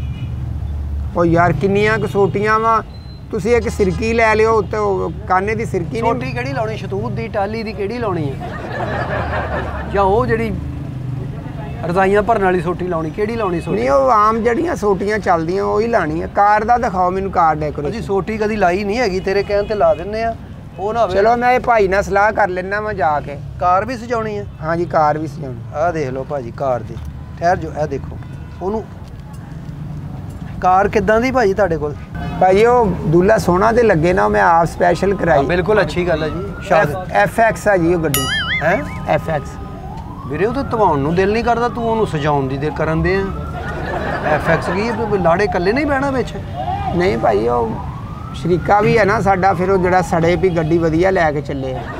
Speaker 2: ਉਹ ਯਾਰ ਕਿੰਨੀਆਂ ਕੁ ਸੋਟੀਆਂ ਵਾ? ਤੁਸੀਂ ਇੱਕ ਸਿਰਕੀ ਲੈ ਲਿਓ ਉੱਤੇ, ਉਹ ਕਾਨੇ ਦੀ ਸਿਰਕੀ ਨਹੀਂ।
Speaker 1: ਸੋਟੀ ਕਿਹੜੀ ਲਾਉਣੀ? ਸ਼ਤੂਤ ਦੀ, ਟਾਲੀ ਦੀ, ਕਿਹੜੀ ਲਾਉਣੀ ਹੈ? ਜਾਂ ਉਹ ਜਿਹੜੀ ਰਜ਼ਾਈਆਂ ਭਰਨ ਵਾਲੀ ਸੋਟੀ ਲਾਉਣੀ, ਕਿਹੜੀ ਲਾਉਣੀ ਸੋਟੀ?
Speaker 2: ਨਹੀਂ ਉਹ ਆਮ ਜਿਹੜੀਆਂ ਸੋਟੀਆਂ ਚੱਲਦੀਆਂ ਉਹੀ ਲਾਣੀ ਹੈ। ਕਾਰ ਦਾ ਦਿਖਾਓ ਮੈਨੂੰ, ਕਾਰ
Speaker 1: ਅਸੀਂ
Speaker 2: ਡੈਕੋਰੇਸ਼ਨ।
Speaker 1: ਸੋਟੀ ਕਦੀ ਲਾਈ ਨਹੀਂ ਹੈਗੀ, ਤੇਰੇ ਕਹਿਣ ਤੇ ਲਾ ਦਿੰਨੇ ਆ। ਉਹ ਨਾ ਹੋਵੇ।
Speaker 2: ਚਲੋ ਮੈਂ ਇਹ ਭਾਈ ਨਾਲ ਸਲਾਹ ਕਰ ਲੈਣਾ ਮੈਂ ਜਾ ਕੇ।
Speaker 1: ਕਾਰ ਵੀ ਸਜਾਉਣੀ ਹੈ?
Speaker 2: ਹਾਂਜੀ ਕਾਰ ਵੀ ਸਜਾਉਣੀ।
Speaker 1: ਆਹ ਦੇਖ ਲਓ ਭਾਜੀ ਕਾਰ ਦੀ। ਠਹਿਰ ਜੋ, ਇਹ ਦੇਖੋ ਉਹਨੂੰ। ਕਾਰ ਕਿੱਦਾਂ ਦੀ ਭਾਜੀ ਤੁਹਾਡੇ ਕੋਲ?
Speaker 2: ਭਾਜੀ ਉਹ ਦੂਲਾ ਸੋਹਣਾ ਤੇ ਲੱਗੇ ਨਾ, ਮੈਂ ਆਪ ਸਪੈਸ਼ਲ
Speaker 1: ਹਾਂ,
Speaker 2: ਕਰਾਈ।
Speaker 1: ਬਿਲਕੁਲ ਅੱਛੀ ਗੱਲ ਹੈ ਜੀ। ਸ਼ਾਦ
Speaker 2: ਐਫ ਐਕਸ ਆ ਜੀ ਉਹ ਗੱਡੀ।
Speaker 1: ਹੈ
Speaker 2: ਐਫ ਐਕਸ
Speaker 1: ਵੀਰੇ, ਉਹ ਤਾਂ ਧਵਾਉਣ ਨੂੰ ਦਿਲ ਨਹੀਂ ਕਰਦਾ, ਤੂੰ ਉਹਨੂੰ ਸਜਾਉਣ ਦੀ ਦੇ ਕਰਨ ਦੇ ਆ। ਐਫ ਐਕਸ ਕੀ ਹੈ? ਵੀ ਲਾੜੇ ਇਕੱਲੇ ਨਹੀਂ ਬਹਿਣਾ ਵਿੱਚ?
Speaker 2: ਨਹੀਂ ਭਾਈ ਉਹ ਸ਼ਰੀਕਾ ਵੀ ਹੈ ਨਾ ਸਾਡਾ, ਫਿਰ ਉਹ ਜਿਹੜਾ ਸੜੇ ਵੀ ਗੱਡੀ ਵਧੀਆ ਲੈ ਕੇ ਚੱਲੇ ਆ।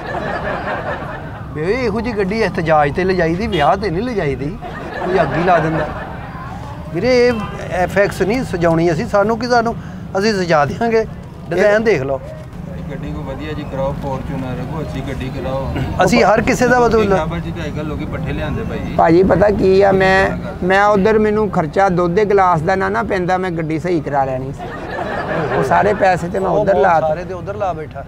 Speaker 1: ਵੇ ਇਹੋ ਜੀ ਗੱਡੀ ਇhtਜਾਜ ਤੇ ਲਿਜਾਈਦੀ, ਵਿਆਹ ਤੇ ਨਹੀਂ ਲਿਜਾਈਦੀ। ਕੋਈ ਅੱਗ ਹੀ ਲਾ ਦਿੰਦਾ ਵੀਰੇ। ਇਹ ਐਫ ਐਕਸ ਨਹੀਂ ਸਜਾਉਣੀ ਅਸੀਂ, ਸਾਨੂੰ ਕੀ, ਸਾਨੂੰ ਅਸੀਂ ਸਜਾ ਦਿਆਂਗੇ। ਡਿਜ਼ਾਈਨ ਦੇਖ ਲਓ,
Speaker 4: ਗੱਡੀ ਕੋ ਵਧੀਆ ਜੀ ਕਰਾਓ, ਫੋਰਚੂਨਰ ਕੋ ਅੱਛੀ ਗੱਡੀ ਕਰਾਓ।
Speaker 1: ਅਸੀਂ ਹਰ ਕਿਸੇ ਦਾ ਬਦਲ
Speaker 4: ਖਬਰ ਜੀ ਅੱਜ ਕੱਲ੍ਹ ਲੋਕੀ ਪੱਠੇ ਲਿਆਂਦੇ ਭਾਈ।
Speaker 2: ਭਾਜੀ ਪਤਾ ਕੀ ਆ, ਮੈਂ ਮੈਂ ਉਧਰ ਮੈਨੂੰ ਖਰਚਾ ਦੁੱਧ ਦੇ ਗਲਾਸ ਦਾ ਨਾ ਨਾ ਪੈਂਦਾ, ਮੈਂ ਗੱਡੀ ਸਹੀ ਕਰਾ ਲੈਣੀ ਸੀ। ਉਹ ਸਾਰੇ ਪੈਸੇ ਤੇ ਮੈਂ ਉਧਰ ਲਾ
Speaker 1: ਸਾਰੇ ਤੇ ਉਧਰ ਲਾ ਬੈਠਾ।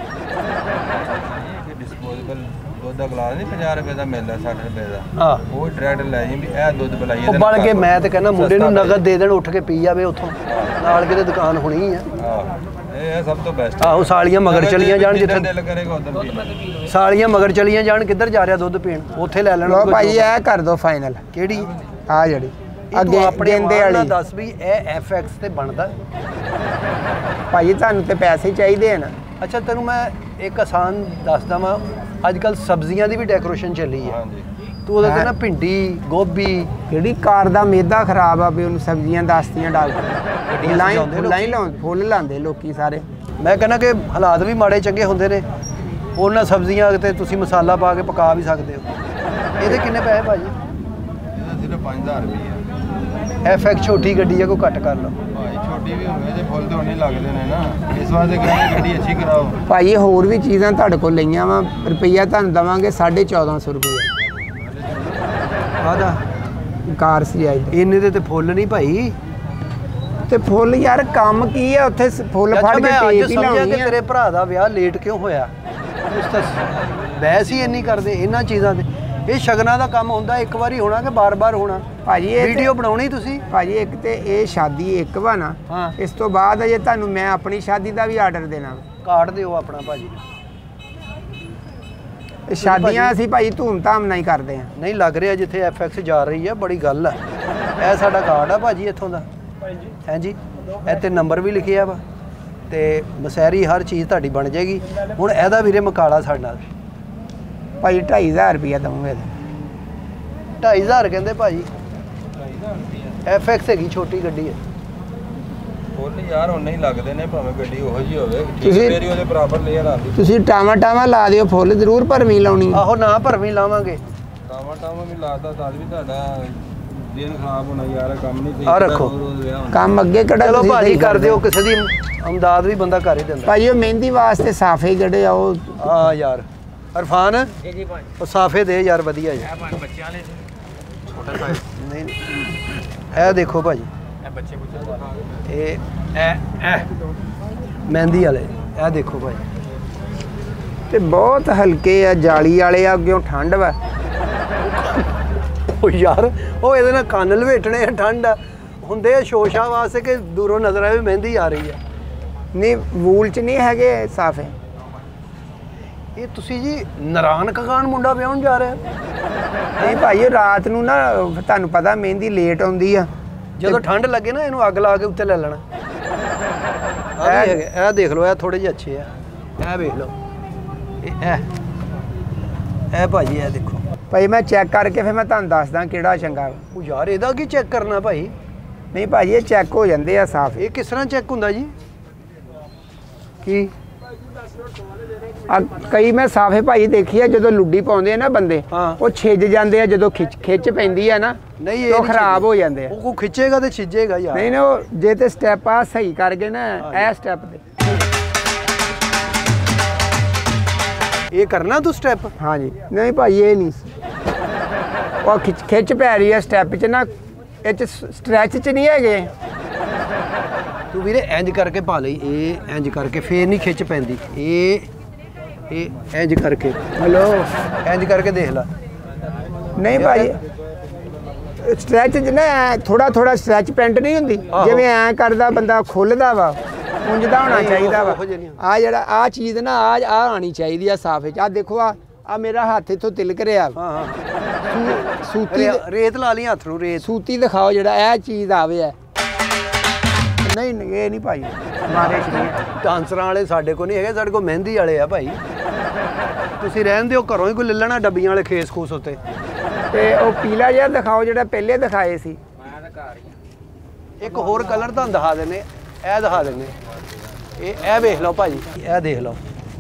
Speaker 4: ਡਿਸਪੋਜ਼ੇਬਲ ਦੁੱਧ ਦਾ ਗਲਾਸ ਨਹੀਂ ਪੰਜਾਹ ਰੁਪਏ ਦਾ ਮਿਲਦਾ, ਸੱਠ ਰੁਪਏ ਦਾ।
Speaker 1: ਹਾਂ
Speaker 4: ਉਹ ਡਾਇਰੈਕਟ ਲੈ ਜੀ ਵੀ ਇਹ ਦੁੱਧ ਬਲਾਈਏ
Speaker 1: ਉਹ ਬਣ ਕੇ। ਮੈਂ ਤੇ ਕਹਿੰਦਾ ਮੁੰਡੇ ਨੂੰ ਨਗਦ ਦੇ ਦੇਣ, ਉੱਠ ਕੇ ਪੀ ਜਾਵੇ ਉੱਥੋਂ, ਨਾਲ ਕਿਤੇ ਦੁਕਾਨ ਹੋਣੀ ਆ।
Speaker 4: ਹਾਂ ਇਹ ਸਭ ਤੋਂ ਬੈਸਟ।
Speaker 1: ਆਹੋ ਸਾਲੀਆਂ ਮਗਰ ਚਲੀਆਂ ਜਾਣ, ਜਿੱਥੇ
Speaker 4: ਦਿਲ ਕਰੇਗਾ ਉਧਰ ਪੀ ਲੈ।
Speaker 1: ਸਾਲੀਆਂ ਮਗਰ ਚਲੀਆਂ ਜਾਣ, ਕਿੱਧਰ ਜਾ ਰਿਹਾ ਦੁੱਧ ਪੀਣ, ਉੱਥੇ ਲੈ ਲੈਣਾ।
Speaker 2: ਲੋ ਭਾਜੀ ਇਹ ਕਰ ਦੋ ਫਾਈਨਲ।
Speaker 1: ਕਿਹੜੀ?
Speaker 2: ਆ ਜਿਹੜੀ
Speaker 1: ਅੱਗੇ
Speaker 2: ਅੱਗੇ ਗੇਂਦੇ ਵਾਲੀ।
Speaker 1: ਦੱਸ ਵੀ ਇਹ ਐਫ ਐਕਸ ਤੇ ਬਣਦਾ
Speaker 2: ਭਾਜੀ, ਤੁਹਾਨੂੰ ਤੇ ਪੈਸੇ ਚਾਹੀਦੇ ਆ ਨਾ।
Speaker 1: ਅੱਛਾ ਤੈਨੂੰ ਮੈਂ ਇੱਕ ਆਸਾਨ ਦੱਸਦਾ ਵਾਂ, ਅੱਜ ਕੱਲ ਸਬਜ਼ੀਆਂ ਦੀ ਵੀ ਡੈਕੋਰੇਸ਼ਨ ਚੱਲੀ ਹੈ।
Speaker 4: ਹਾਂਜੀ
Speaker 1: ਤੂੰ ਉਹਦੇ ਤੇ ਨਾ ਭਿੰਡੀ, ਗੋਭੀ,
Speaker 2: ਕਿਹੜੀ ਕਾਰ ਦਾ ਮੇਦਾ ਖਰਾਬ ਆ ਵੀ ਉਹਨੂੰ ਸਬਜ਼ੀਆਂ ਦੱਸਦੀਆਂ ਡਾਕਟਰ। ਲਾਈਨ ਲਾਈਨ ਲਾਉਂਦੇ, ਫੁੱਲ ਲਾਉਂਦੇ ਲੋਕੀ ਸਾਰੇ।
Speaker 1: ਮੈਂ ਕਹਿੰਦਾ ਕਿ ਹਾਲਾਤ ਵੀ ਮਾੜੇ ਚੰਗੇ ਹੁੰਦੇ ਨੇ, ਉਹਨਾਂ ਸਬਜ਼ੀਆਂ ਤੇ ਤੁਸੀਂ ਮਸਾਲਾ ਪਾ ਕੇ ਪਕਾ ਵੀ ਸਕਦੇ ਹੋ। ਇਹਦੇ ਕਿੰਨੇ ਪੈਸੇ ਭਾਜੀ?
Speaker 4: ਇਹਦਾ ਸਿਰਫ ਪੰਜ ਹਜ਼ਾਰ ਰੁਪਏ ਆ।
Speaker 1: ਐਫ ਐਕਸ ਛੋਟੀ ਗੱਡੀ ਹੈ, ਕੋਈ ਘੱਟ ਕਰ ਲਓ
Speaker 4: ਭਾਈ। ਛੋਟੀ ਵੀ ਹੋਵੇ ਤੇ ਫੁੱਲ ਤੇ ਉਹਨੇ ਲੱਗਦੇ ਨੇ ਨਾ, ਇਸ ਵਾਸਤੇ ਕਹਿੰਦੇ ਗੱਡੀ ਅੱਛੀ ਕਰਾਓ।
Speaker 2: ਭਾਈ ਹੋਰ ਵੀ ਚੀਜ਼ਾਂ ਤੁਹਾਡੇ ਕੋਲ ਲਈਆਂ ਵਾ, ਰੁਪਈਆ ਤੁਹਾਨੂੰ ਦੇਵਾਂਗੇ ਸਾਢੇ ਚੌਦਾਂ ਸੌ ਰੁਪਈਆ।
Speaker 1: ਆਦਾ
Speaker 2: ਕਾਰ ਸੀ ਆਈ
Speaker 1: ਇੰਨੇ ਦੇ ਤੇ ਫੁੱਲ ਨਹੀਂ ਭਾਈ।
Speaker 2: ਤੇ ਫੁੱਲ ਯਾਰ ਕੰਮ ਕੀ ਆ ਉੱਥੇ, ਫੁੱਲ ਫੜ ਕੇ
Speaker 1: ਮੈਂ
Speaker 2: ਟੇਪ
Speaker 1: ਅੱਜ
Speaker 2: ਹੀ
Speaker 1: ਸਮਝਿਆ
Speaker 2: ਲਾਉਣੀ
Speaker 1: ਕਿ
Speaker 2: ਆ।
Speaker 1: ਤੇਰੇ ਭਰਾ ਦਾ ਵਿਆਹ ਲੇਟ ਕਿਉਂ ਹੋਇਆ। ਉਸ ਤਾਂ ਬਹਿਸ ਹੀ ਇੰਨੀ ਕਰਦੇ ਇਹਨਾਂ ਚੀਜ਼ਾਂ ਤੇ। ਇਹ ਸ਼ਗਨਾਂ ਦਾ ਕੰਮ ਹੁੰਦਾ, ਇੱਕ ਵਾਰੀ ਹੋਣਾ ਕਿ ਬਾਰ-ਬਾਰ ਹੋਣਾ।
Speaker 2: ਭਾਜੀ ਇਹ
Speaker 1: ਵੀਡੀਓ ਬਣਾਉਣੀ ਤੁਸੀਂ।
Speaker 2: ਭਾਜੀ ਇੱਕ ਤੇ ਇਹ ਸ਼ਾਦੀ ਇੱਕ ਵਾ ਨਾ,
Speaker 1: ਹਾਂ।
Speaker 2: ਇਸ ਤੋਂ ਬਾਅਦ ਅਜੇ ਤੁਹਾਨੂੰ ਮੈਂ ਆਪਣੀ ਸ਼ਾਦੀ ਦਾ ਵੀ ਆਰਡਰ ਦੇਣਾ।
Speaker 1: ਕਾਰਡ ਦਿਓ ਆਪਣਾ ਭਾਜੀ।
Speaker 2: ਇਹ ਸ਼ਾਦੀਆਂ ਅਸੀਂ ਭਾਈ ਧੂਮ-ਧਾਮ ਨਾਲ ਹੀ ਕਰਦੇ ਆ।
Speaker 1: ਨਹੀਂ ਲੱਗ ਰਿਹਾ ਜਿੱਥੇ ਐਫ ਐਕਸ ਜਾ ਰਹੀ ਆ, ਬੜੀ ਗੱਲ ਆ। ਇਹ ਸਾਡਾ ਕਾਰਡ ਆ ਭਾਜੀ ਇੱਥੋਂ ਦਾ। ਹਾਂਜੀ ਇੱਥੇ ਨੰਬਰ ਵੀ ਲਿਖਿਆ ਵਾ ਤੇ ਮਸੈਰੀ ਹਰ ਚੀਜ਼ ਤੁਹਾਡੀ ਬਣ ਜਾਏਗੀ। ਹੁਣ ਇਹਦਾ ਵੀਰੇ ਮੁਕਾਲਾ ਸਾਡੇ ਨਾਲ
Speaker 2: ਭਾਈ ਢਾਈ ਹਜ਼ਾਰ ਰੁਪਇਆ ਦਊਂਗੇ।
Speaker 1: ਢਾਈ ਹਜ਼ਾਰ ਕਹਿੰਦੇ ਭਾਜੀ। ਐਫ ਐਕਸ ਹੈਗੀ, ਛੋਟੀ ਗੱਡੀ ਹੈ।
Speaker 4: ਫੁੱਲ ਯਾਰ ਉਹਨੇ ਹੀ ਲੱਗਦੇ ਨੇ, ਭਾਵੇਂ ਗੱਡੀ ਉਹੋ ਜੀ ਹੋਵੇ।
Speaker 2: ਤੁਸੀਂ-
Speaker 4: ਮੇਰੀ ਉਹਦੇ ਬਰਾਬਰ ਲੇਅਰ ਆਉਂਦੀ।
Speaker 2: ਤੁਸੀਂ ਟਾਵਾਂ ਟਾਵਾਂ ਲਾ ਦਿਓ, ਫੁੱਲ ਜ਼ਰੂਰ ਭਰਵੀਂ ਲਾਉਣੀ।
Speaker 1: ਆਹੋ ਨਾ ਭਰਵੀਂ ਲਾਵਾਂਗੇ।
Speaker 4: ਟਾਵਾਂ ਟਾਵਾਂ ਵੀ ਲਾਤਾ ਤਾਂ ਵੀ ਤੁਹਾਡਾ ਦਿਨ ਖਰਾਬ ਹੋਣਾ ਯਾਰ, ਕੰਮ ਨਹੀਂ ਸਹੀ।
Speaker 1: ਆਹ ਰੱਖੋ।
Speaker 2: ਕੰਮ ਅੱਗੇ ਕਿਹੜਾ
Speaker 1: ਚਲੋ
Speaker 2: ਤੁਸੀਂ
Speaker 1: ਭਾਜੀ
Speaker 2: ਸਹੀ
Speaker 1: ਕਰ
Speaker 2: ਕਰਦੇ
Speaker 1: ਦਿਓ, ਕਿਸੇ ਦੀ ਅਮਦਾਦ ਵੀ ਬੰਦਾ ਕਰ ਹੀ ਦਿੰਦਾ।
Speaker 2: ਭਾਜੀ ਉਹ ਮਹਿੰਦੀ ਵਾਸਤੇ ਸਾਫੇ ਜਿਹੜੇ ਆ ਉਹ
Speaker 1: ਹਾਂ ਯਾਰ ਇਰਫਾਨ ਉਹ ਸਾਫੇ ਦੇ ਯਾਰ, ਵਧੀਆ ਜੀ।
Speaker 4: ਬੱਚਿਆਂ ਵਾਲੇ ਛੋਟਾ ਸਾਈਜ਼
Speaker 1: ਨਹੀਂ ਇਹ ਦੇਖੋ ਭਾਜੀ,
Speaker 4: ਇਹ ਬੱਚੇ ਬੁੱਚੇ
Speaker 1: ਇਹ ਇਹ ਇਹ ਮਹਿੰਦੀ ਵਾਲੇ ਇਹ ਦੇਖੋ ਭਾਜੀ।
Speaker 2: ਤੇ ਬਹੁਤ ਹਲਕੇ ਆ, ਜਾਲੀ ਵਾਲੇ ਆ, ਅੱਗੇ ਠੰਡ ਵਾ।
Speaker 1: ਉਹ ਯਾਰ ਉਹ ਇਹਦੇ ਨਾਲ ਕੰਨ ਲਵੇਟਣੇ ਆ, ਠੰਡ ਆ ਹੁੰਦੇ ਆ ਸ਼ੋਸ਼ਾ ਵਾਸਤੇ ਕਿ ਦੂਰੋਂ ਨਜ਼ਰ ਆਵੇ ਮਹਿੰਦੀ ਆ ਰਹੀ ਆ।
Speaker 2: ਨਹੀਂ ਵੂਲ ਚ ਨਹੀਂ ਹੈਗੇ ਸਾਫੇ।
Speaker 1: ਇਹ ਤੁਸੀਂ ਜੀ ਨਰਾਨ ਕਗਾਨ ਮੁੰਡਾ ਵਿਆਹਣ ਜਾ ਰਹੇ
Speaker 2: ਨਹੀਂ ਭਾਈ ਰਾਤ ਨੂੰ ਨਾ ਤੁਹਾਨੂੰ ਪਤਾ ਮਹਿੰਦੀ ਲੇਟ ਆਉਂਦੀ ਆ,
Speaker 1: ਜਦੋਂ ਠੰਡ ਲੱਗੇ ਨਾ ਇਹਨੂੰ ਅੱਗ ਲਾ ਕੇ ਉੱਤੇ ਲੈ ਲੈਣਾ। ਆ ਵੀ ਹੈਗੇ, ਇਹ ਦੇਖ ਲਓ, ਇਹ ਥੋੜੇ ਜਿਹੇ ਅੱਛੇ ਆ। ਇਹ ਵੇਖ ਲਓ, ਇਹ ਇਹ ਇਹ ਭਾਜੀ ਇਹ ਦੇਖੋ
Speaker 2: ਭਾਈ। ਮੈਂ ਚੈੱਕ ਕਰਕੇ ਫਿਰ ਮੈਂ ਤੁਹਾਨੂੰ ਦੱਸਦਾ ਕਿਹੜਾ ਚੰਗਾ ਵਾ।
Speaker 1: ਉਹ ਯਾਰ ਇਹਦਾ ਕੀ ਚੈੱਕ ਕਰਨਾ ਭਾਈ?
Speaker 2: ਨਹੀਂ ਭਾਜੀ ਇਹ ਚੈੱਕ ਹੋ ਜਾਂਦੇ ਆ ਸਾਫ।
Speaker 1: ਇਹ ਕਿਸ ਤਰ੍ਹਾਂ ਚੈੱਕ ਹੁੰਦਾ ਜੀ? ਕੀ
Speaker 2: ਆ ਕਈ ਮੈਂ ਸਾਫੇ ਭਾਈ ਦੇਖੀ ਆ, ਜਦੋਂ ਲੁੱਡੀ ਪਾਉਂਦੇ ਆ ਨਾ ਬੰਦੇ,
Speaker 1: ਹਾਂ।
Speaker 2: ਉਹ ਛਿੱਜ ਜਾਂਦੇ ਆ, ਜਦੋਂ ਖਿੱਚ ਖਿੱਚ ਪੈਂਦੀ ਆ ਨਾ
Speaker 1: ਨਹੀਂ
Speaker 2: ਉਹ ਖਰਾਬ ਹੋ ਜਾਂਦੇ ਆ।
Speaker 1: ਉਹ ਕੋ ਖਿੱਚੇਗਾ ਤੇ ਛਿੱਜੇਗਾ ਯਾਰ।
Speaker 2: ਨਹੀਂ ਨਾ ਉਹ ਜੇ ਤੇ ਸਟੈਪ ਆ ਸਹੀ ਕਰ ਗਏ ਨਾ, ਇਹ ਸਟੈਪ ਤੇ
Speaker 1: ਇਹ ਕਰਨਾ ਤੂੰ ਸਟੈਪ?
Speaker 2: ਹਾਂਜੀ। ਨਹੀਂ ਭਾਈ ਇਹ ਨਹੀਂ, ਉਹ ਖਿੱਚ ਖਿੱਚ ਪੈ ਰਹੀ ਆ ਸਟੈਪ 'ਚ ਨਾ, ਇਹ 'ਚ ਸਟ੍ਰੈਚ 'ਚ ਨਹੀਂ ਹੈਗੇ।
Speaker 1: ਤੂੰ ਵੀਰੇ ਇੰਜ ਕਰਕੇ ਪਾ ਲਈ, ਇਹ ਇੰਜ ਕਰਕੇ ਫੇਰ ਨਹੀਂ ਖਿੱਚ ਪੈਂਦੀ। ਇਹ ਇਹ ਇੰਜ ਕਰਕੇ,
Speaker 2: ਹਲੋ
Speaker 1: ਇੰਜ ਕਰਕੇ ਦੇਖ ਲੈ।
Speaker 2: ਨਹੀਂ ਭਾਈ ਸਟ੍ਰੈਚ 'ਚ ਨਾ ਥੋੜਾ ਥੋੜਾ ਸਟ੍ਰੈਚ ਪੈਂਟ ਨਹੀਂ ਹੁੰਦੀ, ਜਿਵੇਂ ਐ ਕਰਦਾ ਬੰਦਾ ਖੁੱਲਦਾ ਵਾ, ਉਂਝਦਾ ਹੋਣਾ ਚਾਹੀਦਾ ਵਾ। ਆ ਜਿਹੜਾ ਆ ਚੀਜ਼ ਨਾ ਆ ਆ ਆਣੀ ਚਾਹੀਦੀ ਆ ਸਾਫੇ 'ਚ। ਆ ਦੇਖੋ ਆ ਆ ਮੇਰਾ ਹੱਥ ਇੱਥੋਂ ਤਿਲਕ ਰਿਹਾ।
Speaker 1: ਹਾਂ ਹਾਂ
Speaker 2: ਸੂਤੀ
Speaker 1: ਰੇਤ ਲਾ ਲਈ ਹੱਥ ਨੂੰ, ਰੇਤ
Speaker 2: ਸੂਤੀ ਦਿਖਾਓ ਜਿਹੜਾ ਇਹ ਚੀਜ਼ ਆਵੇ ਹੈ। ਨਹੀਂ ਇਹ ਨਹੀਂ ਭਾਈ ਮਾਰੇ
Speaker 1: ਡਾਂਸਰਾਂ ਵਾਲੇ ਸਾਡੇ ਕੋਲ ਨਹੀਂ ਹੈਗੇ, ਸਾਡੇ ਕੋਲ ਮਹਿੰਦੀ ਵਾਲੇ ਆ ਭਾਈ। ਤੁਸੀਂ ਰਹਿਣ ਦਿਓ, ਘਰੋਂ ਹੀ ਕੋਈ ਲੈ ਲੈਣਾ ਡੱਬੀਆਂ ਵਾਲੇ ਖੇਸ ਖੂਸ ਉੱਤੇ।
Speaker 2: ਤੇ ਉਹ ਪੀਲਾ ਜਿਹਾ ਦਿਖਾਓ ਜਿਹੜਾ ਪਹਿਲੇ ਦਿਖਾਏ ਸੀ।
Speaker 1: ਇੱਕ ਹੋਰ ਕਲਰ ਤੁਹਾਨੂੰ ਦਿਖਾ ਦਿੰਦੇ, ਇਹ ਦਿਖਾ ਦਿੰਦੇ। ਇਹ ਇਹ ਵੇਖ ਲਓ ਭਾਜੀ, ਇਹ ਦੇਖ ਲਓ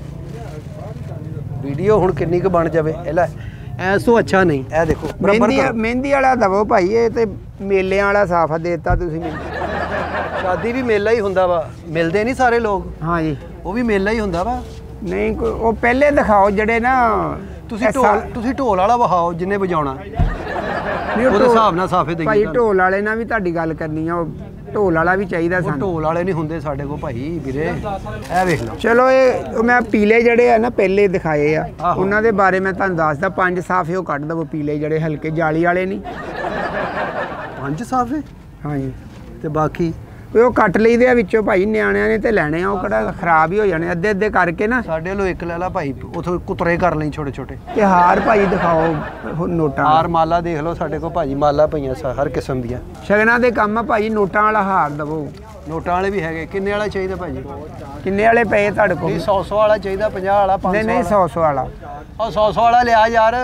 Speaker 1: ਵੀਡੀਓ ਹੁਣ ਕਿੰਨੀ ਕੁ ਬਣ ਜਾਵੇ। ਇਹ ਲੈ ਐਸ ਤੋਂ ਅੱਛਾ ਨਹੀਂ, ਇਹ ਦੇਖੋ
Speaker 2: ਮਹਿੰਦੀ ਮਹਿੰਦੀ ਵਾਲਾ ਦਵੋ ਭਾਈ। ਇਹ ਤੇ ਮੇਲਿਆਂ ਵਾਲਾ ਸਾਫਾ ਦੇਤਾ ਤੁਸੀਂ ਮੈਨੂੰ।
Speaker 1: ਸ਼ਾਦੀ ਵੀ ਮੇਲਾ ਹੀ ਹੁੰਦਾ ਵਾ, ਮਿਲਦੇ ਨਹੀਂ ਸਾਰੇ ਲੋਕ।
Speaker 2: ਹਾਂ ਜੀ,
Speaker 1: ਉਹ ਵੀ ਮੇਲਾ ਹੀ ਹੁੰਦਾ ਵਾ।
Speaker 2: ਨਹੀਂ ਕੋਈ ਉਹ ਪਹਿਲੇ ਦਿਖਾਓ ਜਿਹੜੇ ਨਾ
Speaker 1: ਤੁਸੀਂ ਢੋਲ ਤੁਸੀਂ ਢੋਲ ਵਾਲਾ ਵਹਾਓ ਜਿੰਨੇ ਵਜਾਉਣਾ, ਉਹਦੇ ਹਿਸਾਬ ਨਾਲ ਸਾਫੇ ਦੇਈਏ।
Speaker 2: ਭਾਈ ਢੋਲ ਵਾਲੇ ਨਾਲ ਵੀ ਤੁਹਾਡੀ ਗੱਲ ਕਰਨੀ ਆ, ਉਹ ਢੋਲ ਵਾਲਾ ਵੀ ਚਾਹੀਦਾ
Speaker 1: ਉਹ
Speaker 2: ਸਾਨੂੰ।
Speaker 1: ਢੋਲ ਵਾਲੇ ਨਹੀਂ ਹੁੰਦੇ ਸਾਡੇ ਕੋਲ ਭਾਈ ਵੀਰੇ, ਇਹ ਵੇਖ ਲਓ।
Speaker 2: ਚਲੋ ਇਹ ਉਹ ਮੈਂ ਪੀਲੇ ਜਿਹੜੇ ਆ ਨਾ ਪਹਿਲੇ ਦਿਖਾਏ ਆ,
Speaker 1: ਆਹੋ।
Speaker 2: ਉਹਨਾਂ ਦੇ ਬਾਰੇ ਮੈਂ ਤੁਹਾਨੂੰ ਦੱਸਦਾ। ਪੰਜ ਸਾਫੇ ਉਹ ਕੱਢ ਦਵੋ ਪੀਲੇ ਜਿਹੜੇ ਹਲਕੇ ਜਾਲੀ ਵਾਲੇ ਨਹੀਂ।
Speaker 1: ਪੰਜ ਸਾਫੇ?
Speaker 2: ਹਾਂਜੀ।
Speaker 1: ਤੇ ਬਾਕੀ
Speaker 2: ਉਹ ਕੱਟ ਲਈਦੇ ਆ ਵਿੱਚੋਂ ਭਾਈ, ਨਿਆਣਿਆਂ ਨੇ ਤੇ ਲੈਣੇ ਆ, ਉਹ ਕਿਹੜਾ ਖਰਾਬ ਹੀ ਹੋ ਜਾਣੇ ਅੱਧੇ ਅੱਧੇ ਕਰਕੇ ਨਾ।
Speaker 1: ਸਾਡੇ ਵੱਲੋਂ ਇੱਕ ਲੈ ਲਾ ਭਾਈ, ਉਥੋਂ ਕੁਤਰੇ ਕਰ ਲਈ ਛੋਟੇ ਛੋਟੇ।
Speaker 2: ਤੇ ਹਾਰ ਭਾਈ ਦਿਖਾਓ ਉਹ ਨੋਟਾਂ
Speaker 1: ਹਾਰ ਮਾਲਾ ਦੇਖ ਲਓ ਸਾਡੇ ਕੋਲ ਭਾਜੀ, ਮਾਲਾ ਪਈਆਂ ਸਾ ਹਰ ਕਿਸਮ ਦੀਆਂ।
Speaker 2: ਸ਼ਗਨਾਂ ਦੇ ਕੰਮ ਆ ਭਾਈ, ਨੋਟਾਂ ਵਾਲਾ ਹਾਰ ਦਵੋ।
Speaker 1: ਨੋਟਾਂ ਵਾਲੇ ਵੀ ਹੈਗੇ। ਕਿੰਨੇ ਵਾਲਾ ਚਾਹੀਦਾ ਭਾਜੀ?
Speaker 2: ਕਿੰਨੇ ਵਾਲੇ ਪਏ ਤੁਹਾਡੇ ਕੋਲ?
Speaker 1: ਨਹੀਂ ਸੌ ਸੌ ਵਾਲਾ ਚਾਹੀਦਾ, ਪੰਜਾਹ ਵਾਲਾ, ਪੰਜ ਸੌ
Speaker 2: ਨਹੀਂ ਨਹੀਂ ਸੌ ਸੌ ਵਾਲਾ।
Speaker 1: ਉਹ ਸੌ ਸੌ ਵਾਲਾ ਲਿਆ ਯਾਰ।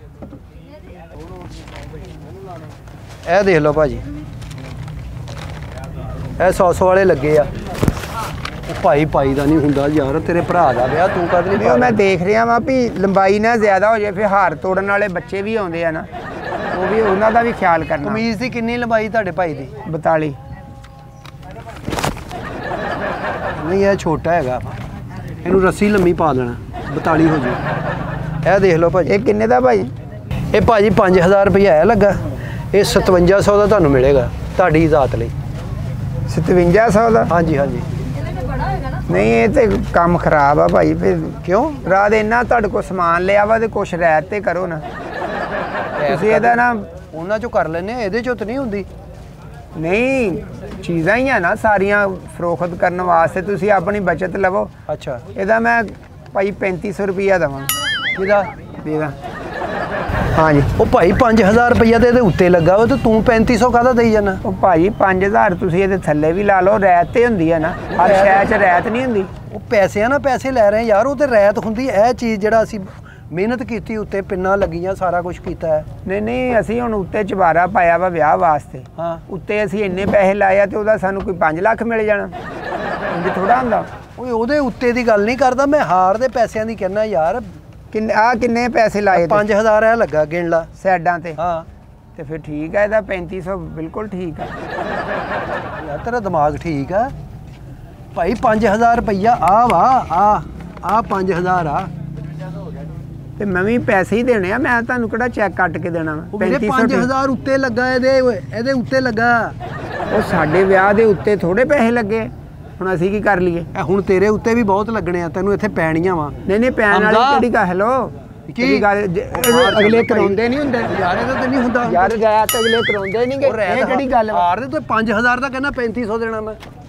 Speaker 1: ਇਹ ਦੇਖ ਲਓ ਭਾਜੀ, ਇਹ ਸੌ ਸੌ ਵਾਲੇ ਲੱਗੇ ਆ। ਉਹ ਭਾਈ ਭਾਈ ਦਾ ਨਹੀਂ ਹੁੰਦਾ ਯਾਰ, ਤੇਰੇ ਭਰਾ ਦਾ ਵਿਆਹ, ਤੂੰ ਕਦ ਨਹੀਂ?
Speaker 2: ਮੈਂ ਦੇਖ ਰਿਹਾ ਵਾਂ ਵੀ ਲੰਬਾਈ ਨਾ ਜ਼ਿਆਦਾ ਹੋ ਜਾਏ, ਫਿਰ ਹਾਰ ਤੋੜਨ ਵਾਲੇ ਬੱਚੇ ਵੀ ਆਉਂਦੇ ਆ ਨਾ, ਉਹ ਵੀ ਉਹਨਾਂ ਦਾ ਵੀ ਖਿਆਲ ਕਰਨਾ।
Speaker 1: ਕਮੀਜ਼ ਦੀ ਕਿੰਨੀ ਲੰਬਾਈ ਤੁਹਾਡੇ ਭਾਈ ਦੀ?
Speaker 2: ਬਤਾਲੀ।
Speaker 1: ਨਹੀਂ ਇਹ ਛੋਟਾ ਹੈਗਾ, ਇਹਨੂੰ ਰੱਸੀ ਲੰਮੀ ਪਾ ਦੇਣਾ, ਬਤਾਲੀ ਹੋ ਜੂ। ਇਹ ਦੇਖ ਲਓ ਭਾਜੀ।
Speaker 2: ਇਹ ਕਿੰਨੇ ਦਾ ਭਾਈ?
Speaker 1: ਇਹ ਭਾਜੀ ਪੰਜ ਹਜ਼ਾਰ ਰੁਪਈਆ ਹੈ ਲੱਗਾ, ਇਹ ਸਤਵੰਜਾ ਸੌ ਦਾ ਤੁਹਾਨੂੰ ਮਿਲੇਗਾ ਤੁਹਾਡੀ ਜ਼ਾਤ ਲਈ।
Speaker 2: ਸਤਵੰਜਾ ਸੌ ਦਾ?
Speaker 1: ਹਾਂਜੀ ਹਾਂਜੀ।
Speaker 2: ਨਹੀਂ ਇਹ ਤੇ ਕੰਮ ਖਰਾਬ ਆ ਭਾਈ। ਫਿਰ
Speaker 1: ਕਿਉਂ?
Speaker 2: ਰਾਤ ਇੰਨਾ ਤੁਹਾਡੇ ਕੋਲ ਸਮਾਨ ਲਿਆ ਵਾ ਤੇ ਕੁਛ ਰਹਿਤ ਤੇ ਕਰੋ ਨਾ ਤੁਸੀਂ। ਇਹਦਾ ਨਾ
Speaker 1: ਉਹਨਾਂ ਚੋਂ ਕਰ ਲੈਨੇ ਆ, ਇਹਦੇ ਚੋਂ ਤਾਂ ਨਹੀਂ ਹੁੰਦੀ।
Speaker 2: ਨਹੀਂ ਚੀਜ਼ਾਂ ਹੀ ਆ ਨਾ ਸਾਰੀਆਂ ਫਰੋਖਤ ਕਰਨ ਵਾਸਤੇ, ਤੁਸੀਂ ਆਪਣੀ ਬਚਤ ਲਵੋ।
Speaker 1: ਅੱਛਾ।
Speaker 2: ਇਹਦਾ ਮੈਂ ਭਾਈ ਪੈਂਤੀ ਸੌ ਰੁਪਈਆ ਦੇਵਾਂ।
Speaker 1: ਕਿਹਦਾ?
Speaker 2: ਇਹਦਾ ਹਾਂਜੀ।
Speaker 1: ਉਹ ਭਾਈ ਪੰਜ ਹਜ਼ਾਰ ਰੁਪਈਆ ਤੇ ਇਹਦੇ ਉੱਤੇ ਲੱਗਾ ਵਾ, ਤੇ ਤੂੰ ਪੈਂਤੀ ਸੌ ਕਾਹਦਾ ਦੇਈ ਜਾਣਾ?
Speaker 2: ਉਹ ਭਾਜੀ ਪੰਜ ਹਜ਼ਾਰ ਤੁਸੀਂ ਇਹਦੇ ਥੱਲੇ ਵੀ ਲਾ ਲਓ, ਰੈਤ ਤੇ ਹੁੰਦੀ ਹੈ ਨਾ, ਹਰ ਸ਼ੈ 'ਚ ਰੈਤ ਨਹੀਂ ਹੁੰਦੀ।
Speaker 1: ਉਹ ਪੈਸੇ ਆ ਨਾ, ਪੈਸੇ ਲੈ ਰਹੇ ਯਾਰ, ਉਹ ਤੇ ਰੈਤ ਹੁੰਦੀ। ਇਹ ਚੀਜ਼ ਜਿਹੜਾ ਅਸੀਂ ਮਿਹਨਤ ਕੀਤੀ, ਉੱਤੇ ਪਿੰਨਾਂ ਲੱਗੀਆਂ, ਸਾਰਾ ਕੁਝ ਕੀਤਾ ਹੈ।
Speaker 2: ਨਹੀਂ ਨਹੀਂ ਅਸੀਂ ਹੁਣ ਉੱਤੇ ਚੁਬਾਰਾ ਪਾਇਆ ਵਾ ਵਿਆਹ ਵਾਸਤੇ।
Speaker 1: ਹਾਂ।
Speaker 2: ਉੱਤੇ ਅਸੀਂ ਇੰਨੇ ਪੈਸੇ ਲਾਏ ਆ ਤੇ ਉਹਦਾ ਸਾਨੂੰ ਕੋਈ ਪੰਜ ਲੱਖ ਮਿਲ ਜਾਣਾ, ਇੰਜ ਥੋੜਾ ਹੁੰਦਾ।
Speaker 1: ਓਏ ਉਹਦੇ ਉੱਤੇ ਦੀ ਗੱਲ ਨਹੀਂ ਕਰਦਾ ਮੈਂ, ਹਾਰ ਦੇ ਪੈਸਿਆਂ ਦੀ ਕਹਿਣਾ ਯਾਰ।
Speaker 2: ਕਿੰਨੇ ਆ ਕਿੰਨੇ ਪੈਸੇ ਲਾਏ?
Speaker 1: ਪੰਜ ਹਜ਼ਾਰ ਇਹ ਲੱਗਾ, ਗਿਣ ਲਾ
Speaker 2: ਸਾਈਡਾਂ ਤੇ।
Speaker 1: ਹਾਂ
Speaker 2: ਤੇ ਫਿਰ ਠੀਕ ਹੈ, ਇਹਦਾ ਪੈਂਤੀ ਸੌ ਬਿਲਕੁਲ ਠੀਕ ਆ।
Speaker 1: ਯਾਰ ਤੇਰਾ ਦਿਮਾਗ ਠੀਕ ਆ ਭਾਈ। ਪੰਜ ਹਜ਼ਾਰ ਰੁਪਈਆ ਆ ਵਾ, ਆ ਆ ਪੰਜ ਹਜ਼ਾਰ ਆ।
Speaker 2: ਤੇ ਮੈਂ ਵੀ ਪੈਸੇ ਹੀ ਦੇਣੇ ਆ, ਮੈਂ ਤੁਹਾਨੂੰ ਕਿਹੜਾ ਚੈੱਕ ਕੱਟ ਕੇ ਦੇਣਾ ਵਾ?
Speaker 1: ਪੰਜ ਹਜ਼ਾਰ ਉੱਤੇ ਲੱਗਾ ਇਹਦੇ, ਇਹਦੇ ਉੱਤੇ ਲੱਗਾ।
Speaker 2: ਉਹ ਸਾਡੇ ਵਿਆਹ ਦੇ ਉੱਤੇ ਥੋੜੇ ਪੈਸੇ ਲੱਗੇ, ਹੁਣ ਅਸੀਂ ਕੀ ਕਰ ਲਈਏ?
Speaker 1: ਇਹ ਹੁਣ ਤੇਰੇ ਉੱਤੇ ਵੀ ਬਹੁਤ ਲੱਗਣੇ ਆ, ਤੈਨੂੰ ਇੱਥੇ ਪੈਣੀਆਂ ਵਾ।
Speaker 2: ਨਹੀਂ ਨਹੀਂ ਪੈਣ ਵਾਲੀ ਕਿਹੜੀ ਗੱਲ? ਹੈਲੋ ਕੀ ਗੱਲ? ਅਗਲੇ ਕਰਾਉਂਦੇ ਨਹੀਂ ਹੁੰਦੇ
Speaker 1: ਯਾਰ, ਇਹਦਾ ਤਾਂ ਨਹੀਂ ਹੁੰਦਾ
Speaker 2: ਯਾਰ, ਜਾਇਆ ਤਾਂ ਅਗਲੇ ਕਰਾਉਂਦੇ ਨਹੀਂਗੇ। ਇਹ ਕਿਹੜੀ ਗੱਲ?
Speaker 1: ਹਾਰ ਦੇ ਤੂੰ ਪੰਜ ਹਜ਼ਾਰ ਦਾ ਕਹਿੰਦਾ ਪੈਂਤੀ ਸੌ ਦੇਣਾ ਮੈਂ।